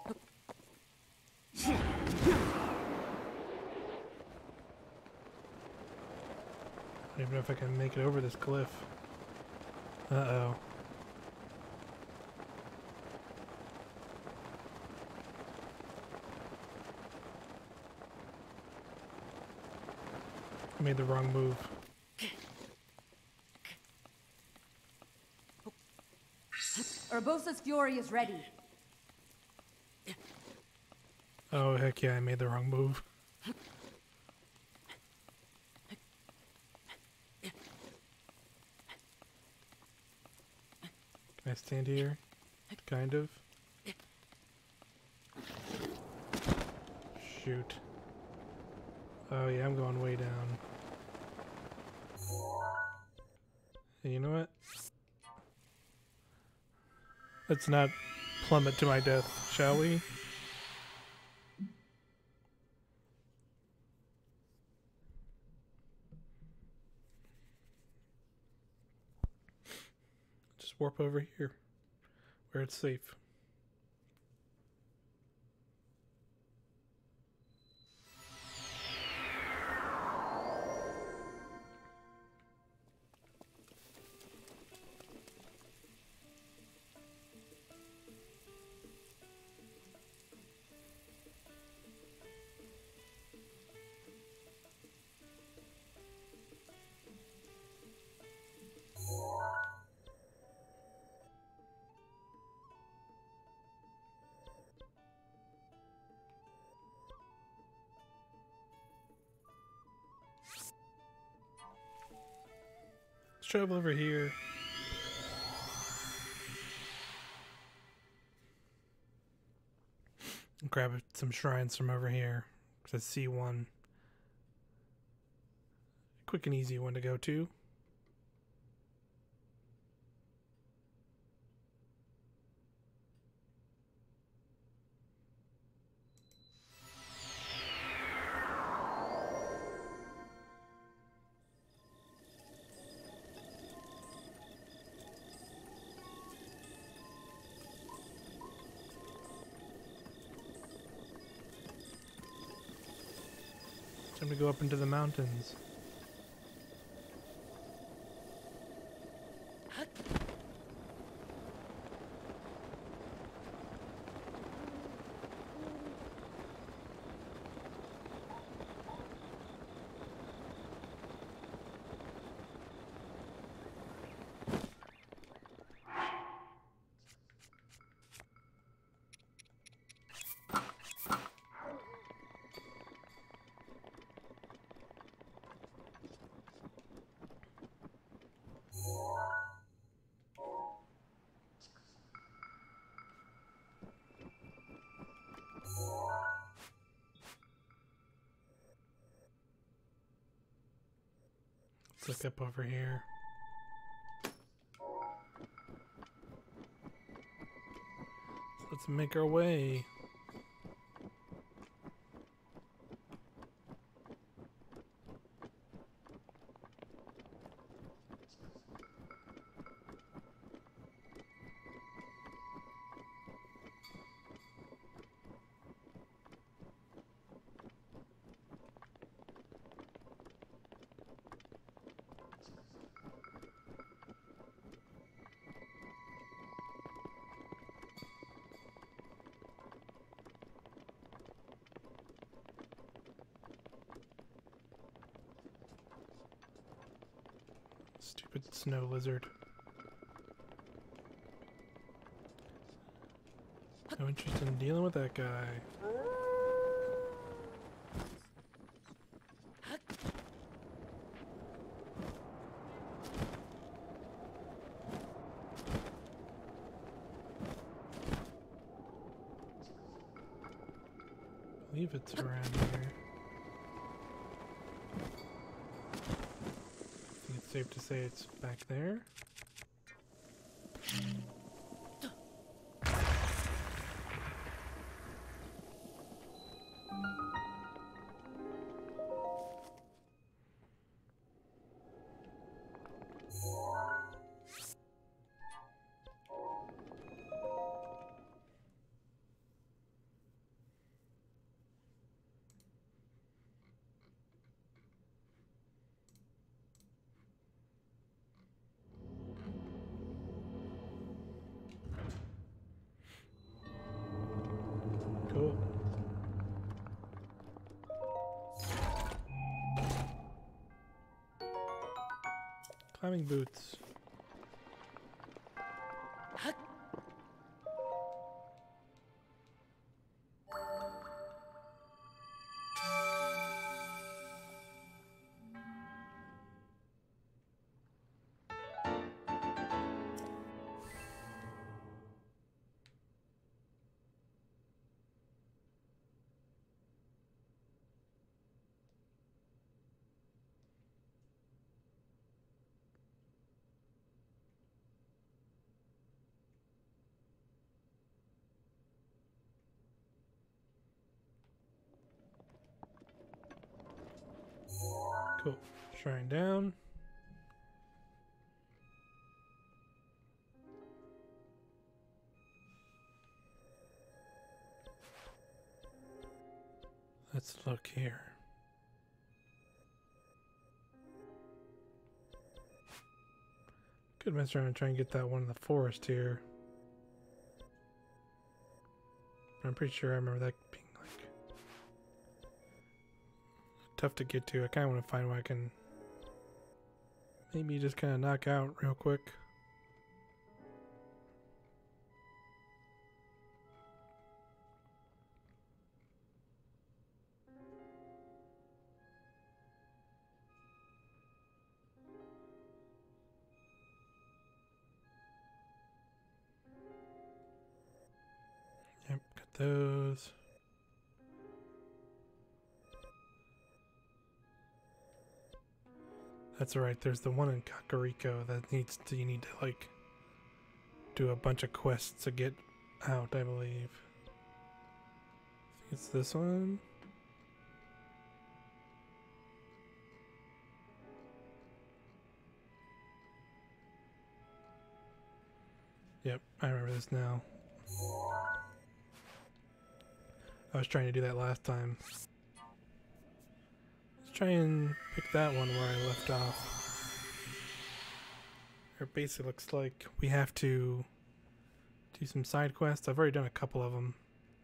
I don't even know if I can make it over this cliff. Uh-oh. I made the wrong move. Urbosa's fury is ready. Oh, heck yeah, I made the wrong move. Can I stand here? Kind of. Shoot. Oh yeah, I'm going way down. Hey, you know what? Let's not plummet to my death, shall we? Just warp over here, where it's safe. travel over here. Grab some shrines from over here. I see one. Quick and easy one to go to. Time to go up into the mountains. Let's look up over here. Let's make our way. Stupid snow lizard. No interest in dealing with that guy. I believe it's around here. It's safe to say it's back there. Cool. Climbing boots. Cool. Shrine down. Let's look here. Could mess around and try and get that one in the forest here. I'm pretty sure I remember that being like tough to get to. I kind of want to find where I can maybe just kind of knock out real quick. those. That's right, there's the one in Kakariko that you need to like do a bunch of quests to get out, I believe. I think it's this one. Yep, I remember this now. I was trying to do that last time. Let's try and pick that one where I left off. It basically looks like we have to do some side quests. I've already done a couple of them.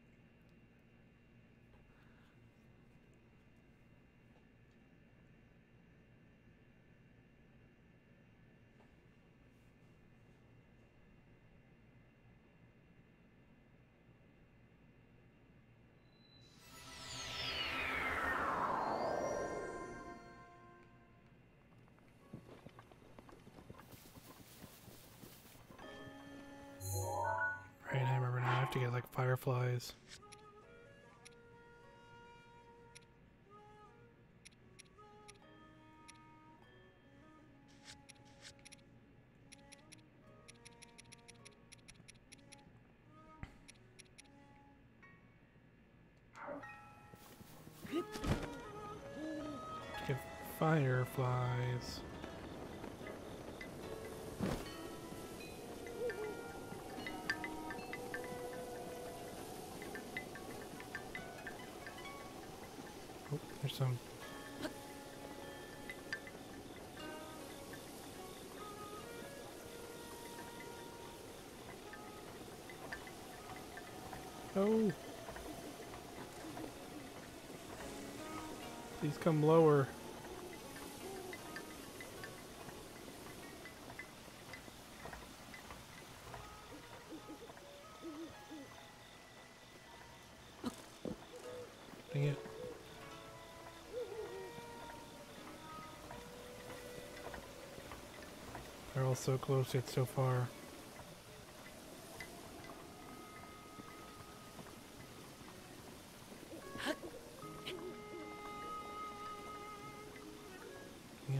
Right, I remember now. I have to get like fireflies. Get fireflies. Oh, there's some. Oh! Please come lower. Dang it. They're all so close yet so far. Yeah.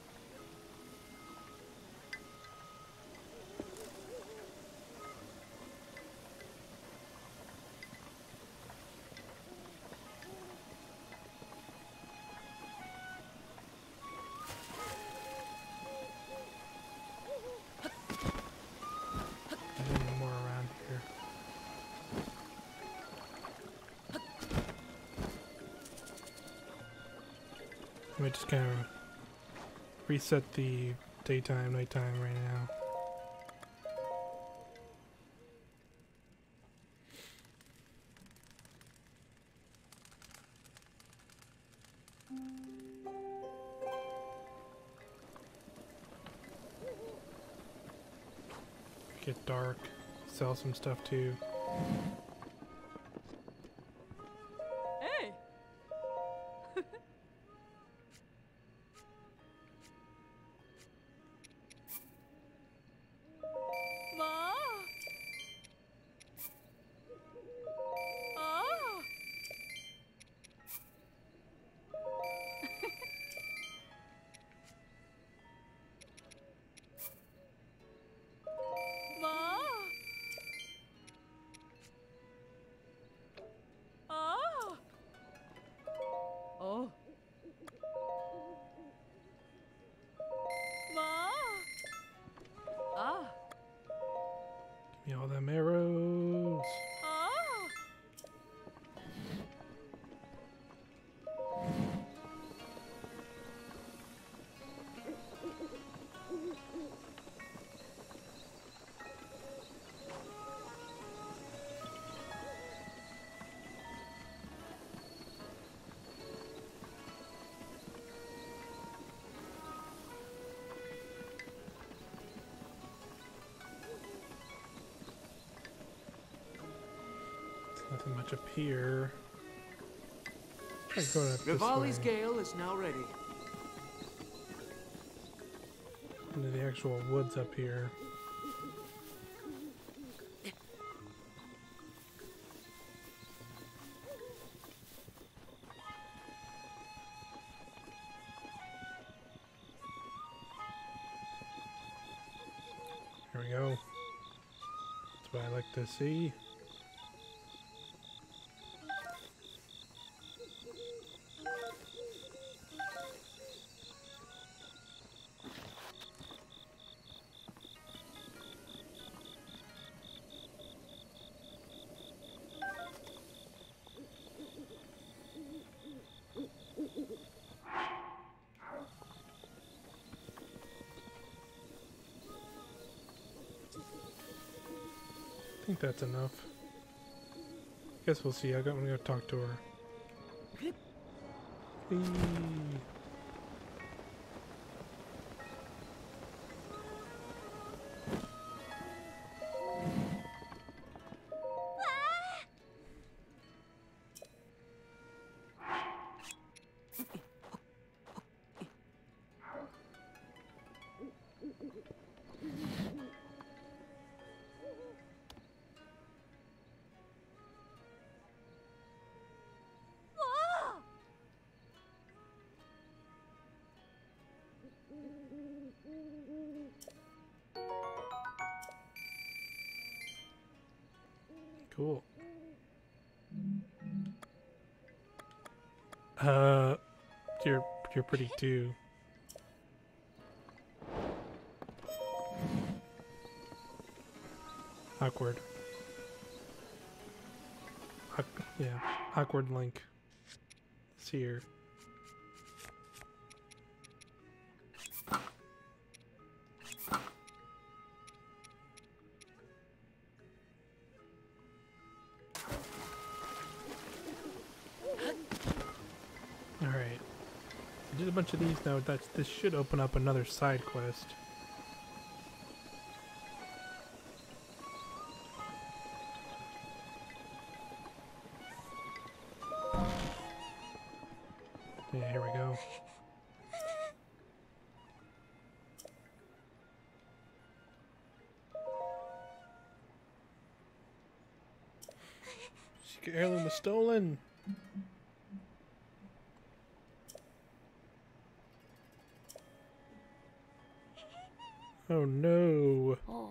There's any more around here. Let me just kind of reset the daytime, nighttime right now. Get dark, sell some stuff too. Hey! Ma! Ah! Ma! Ah! Oh. Ma! Ah! Give me all them arrows. Ah! Nothing much up here. Try going up this Rivali's way gale is now ready. into the actual woods up here. Here we go. That's what I like to see. I think that's enough. Guess we'll see. I'm gonna go talk to her. Hey. Cool. You're pretty too. Awkward. Yeah, awkward link. It's here. Alright. I did a bunch of these now. This should open up another side quest. Yeah, here we go. Secret heirloom was stolen! Oh no! Oh.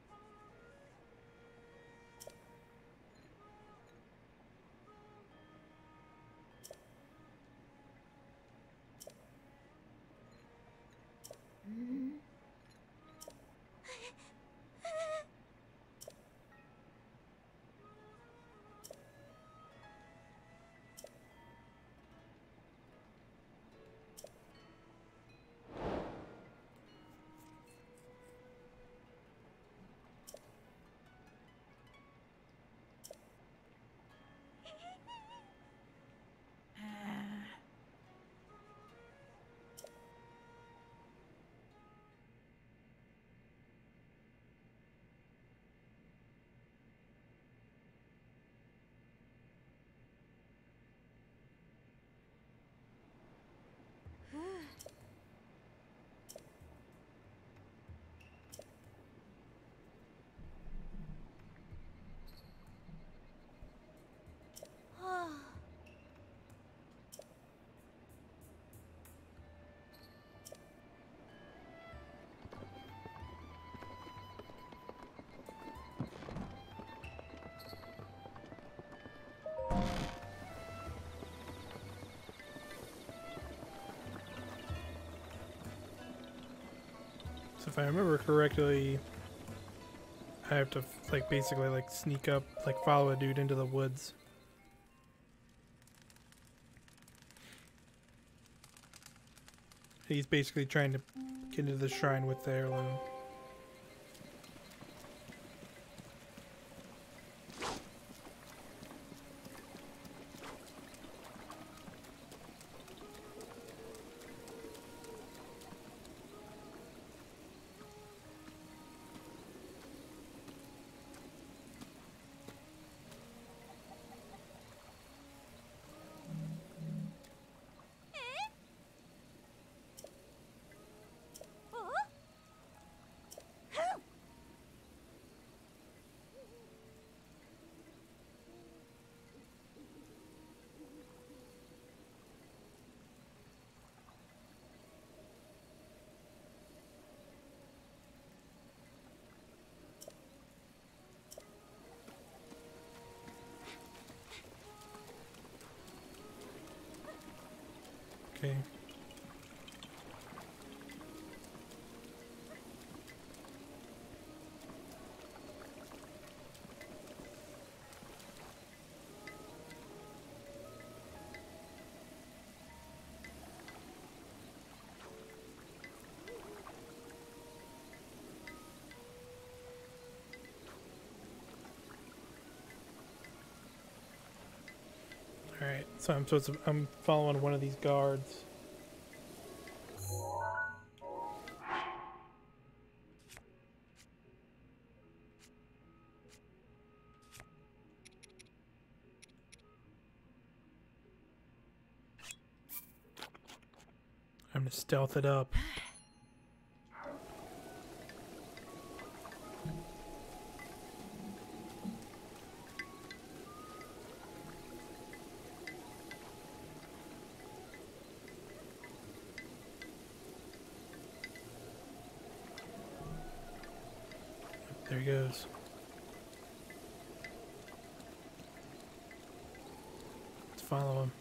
So if I remember correctly, I have to like basically like sneak up, like follow a dude into the woods. He's basically trying to get into the shrine with the heirloom. Okay. Alright, so I'm following one of these guards. I'm gonna stealth it up. There he goes. Let's follow him.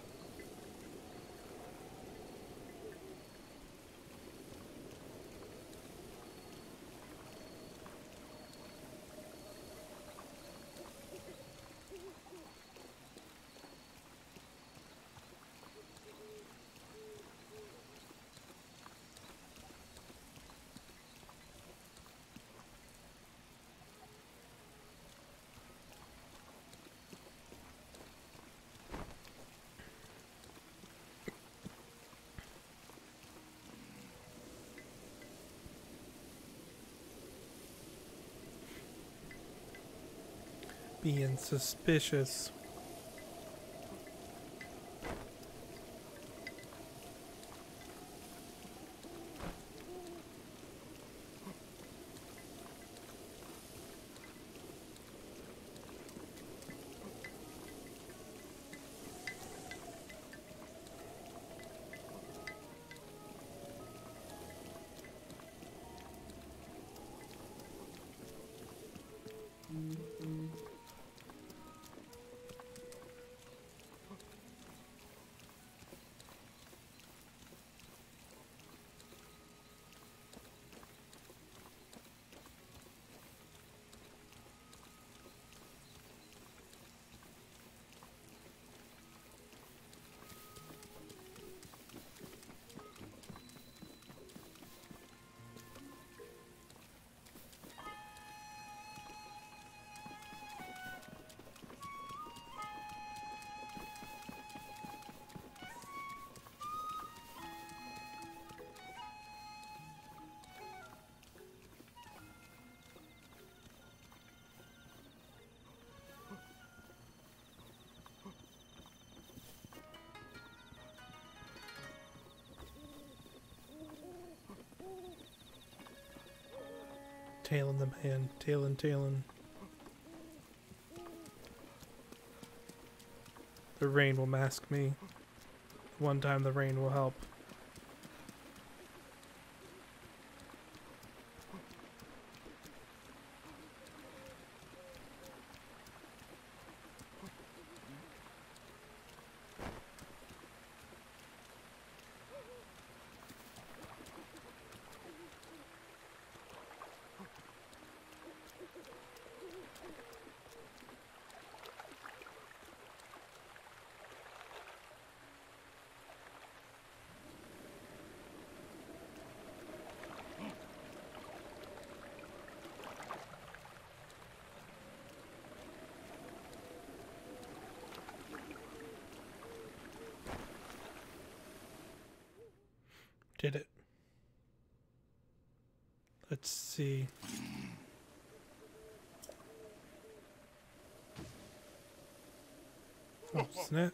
Being suspicious. Tailing the man. Tailing. The rain will mask me. One time the rain will help. Did it. Let's see. Oh, snap.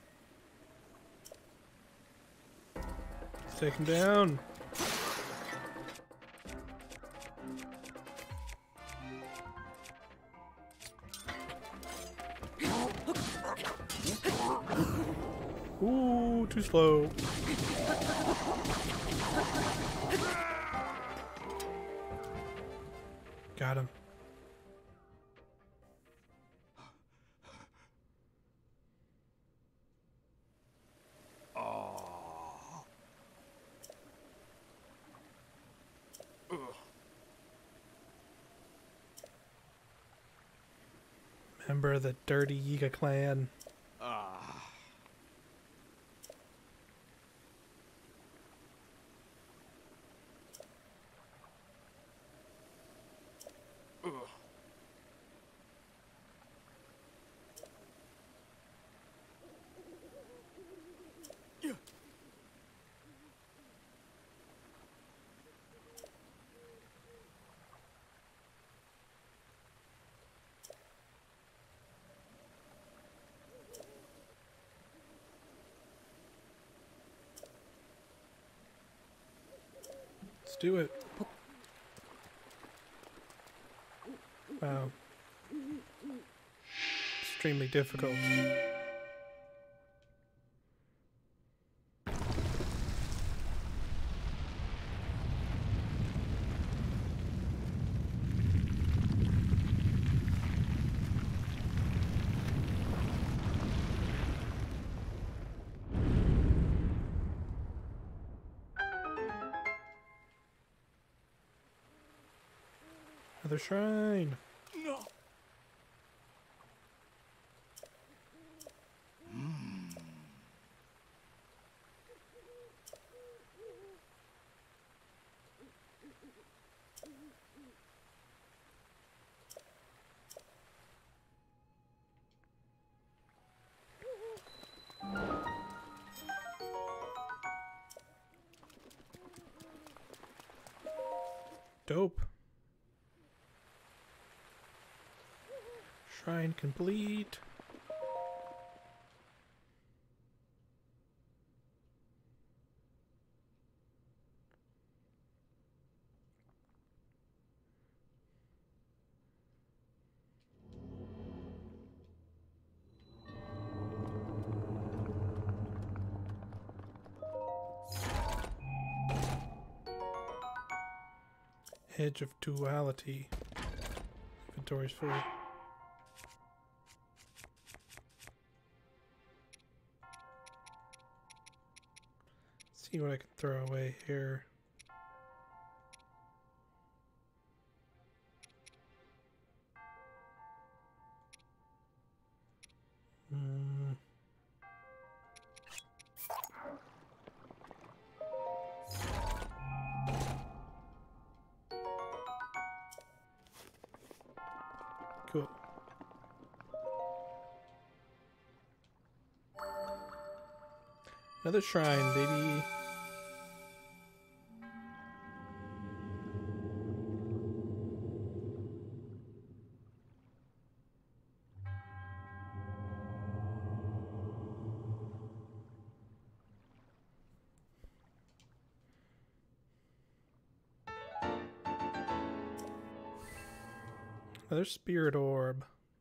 Take him down. Ooh, too slow. Got him. Member of the dirty Yiga clan. Let's do it. Wow. Extremely difficult. Another shrine. No. Dope. Shrine complete. Edge of duality. Inventory's full. See what I can throw away here. Cool. Another shrine, baby. Another spirit orb.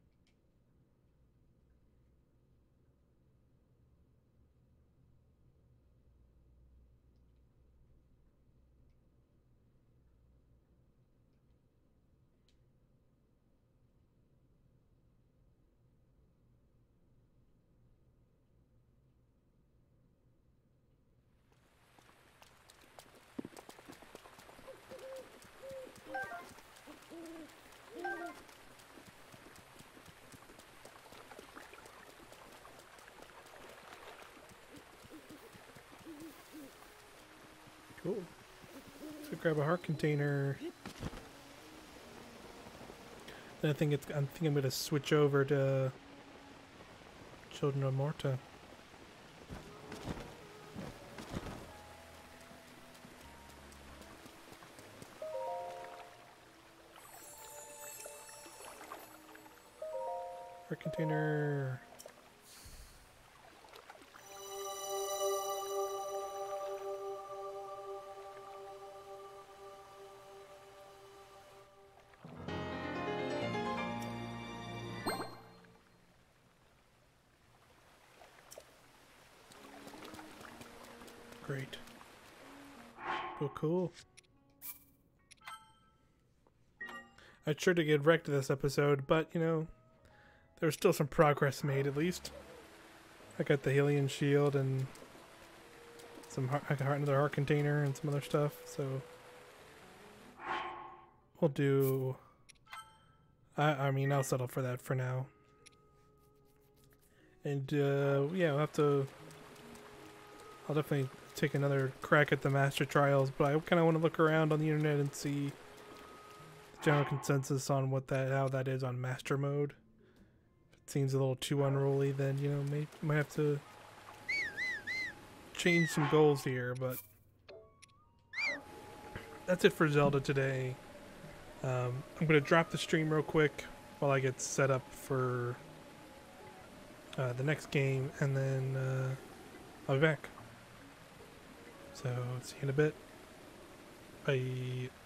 Cool. So grab a heart container. Then I think I'm gonna switch over to Children of Morta. Heart container. Great. Well, cool. I tried to get wrecked this episode, but, you know, there was still some progress made, at least. I got the Hylian shield and I got another heart container and some other stuff, so we'll do... I mean, I'll settle for that for now. And, yeah, we'll have to... I'll definitely take another crack at the Master Trials, but I kind of want to look around on the internet and see the general consensus on how that is on Master Mode. If it seems a little too unruly, then, you know, might have to change some goals here, but that's it for Zelda today. I'm going to drop the stream real quick while I get set up for the next game, and then I'll be back. So, see you in a bit. Bye.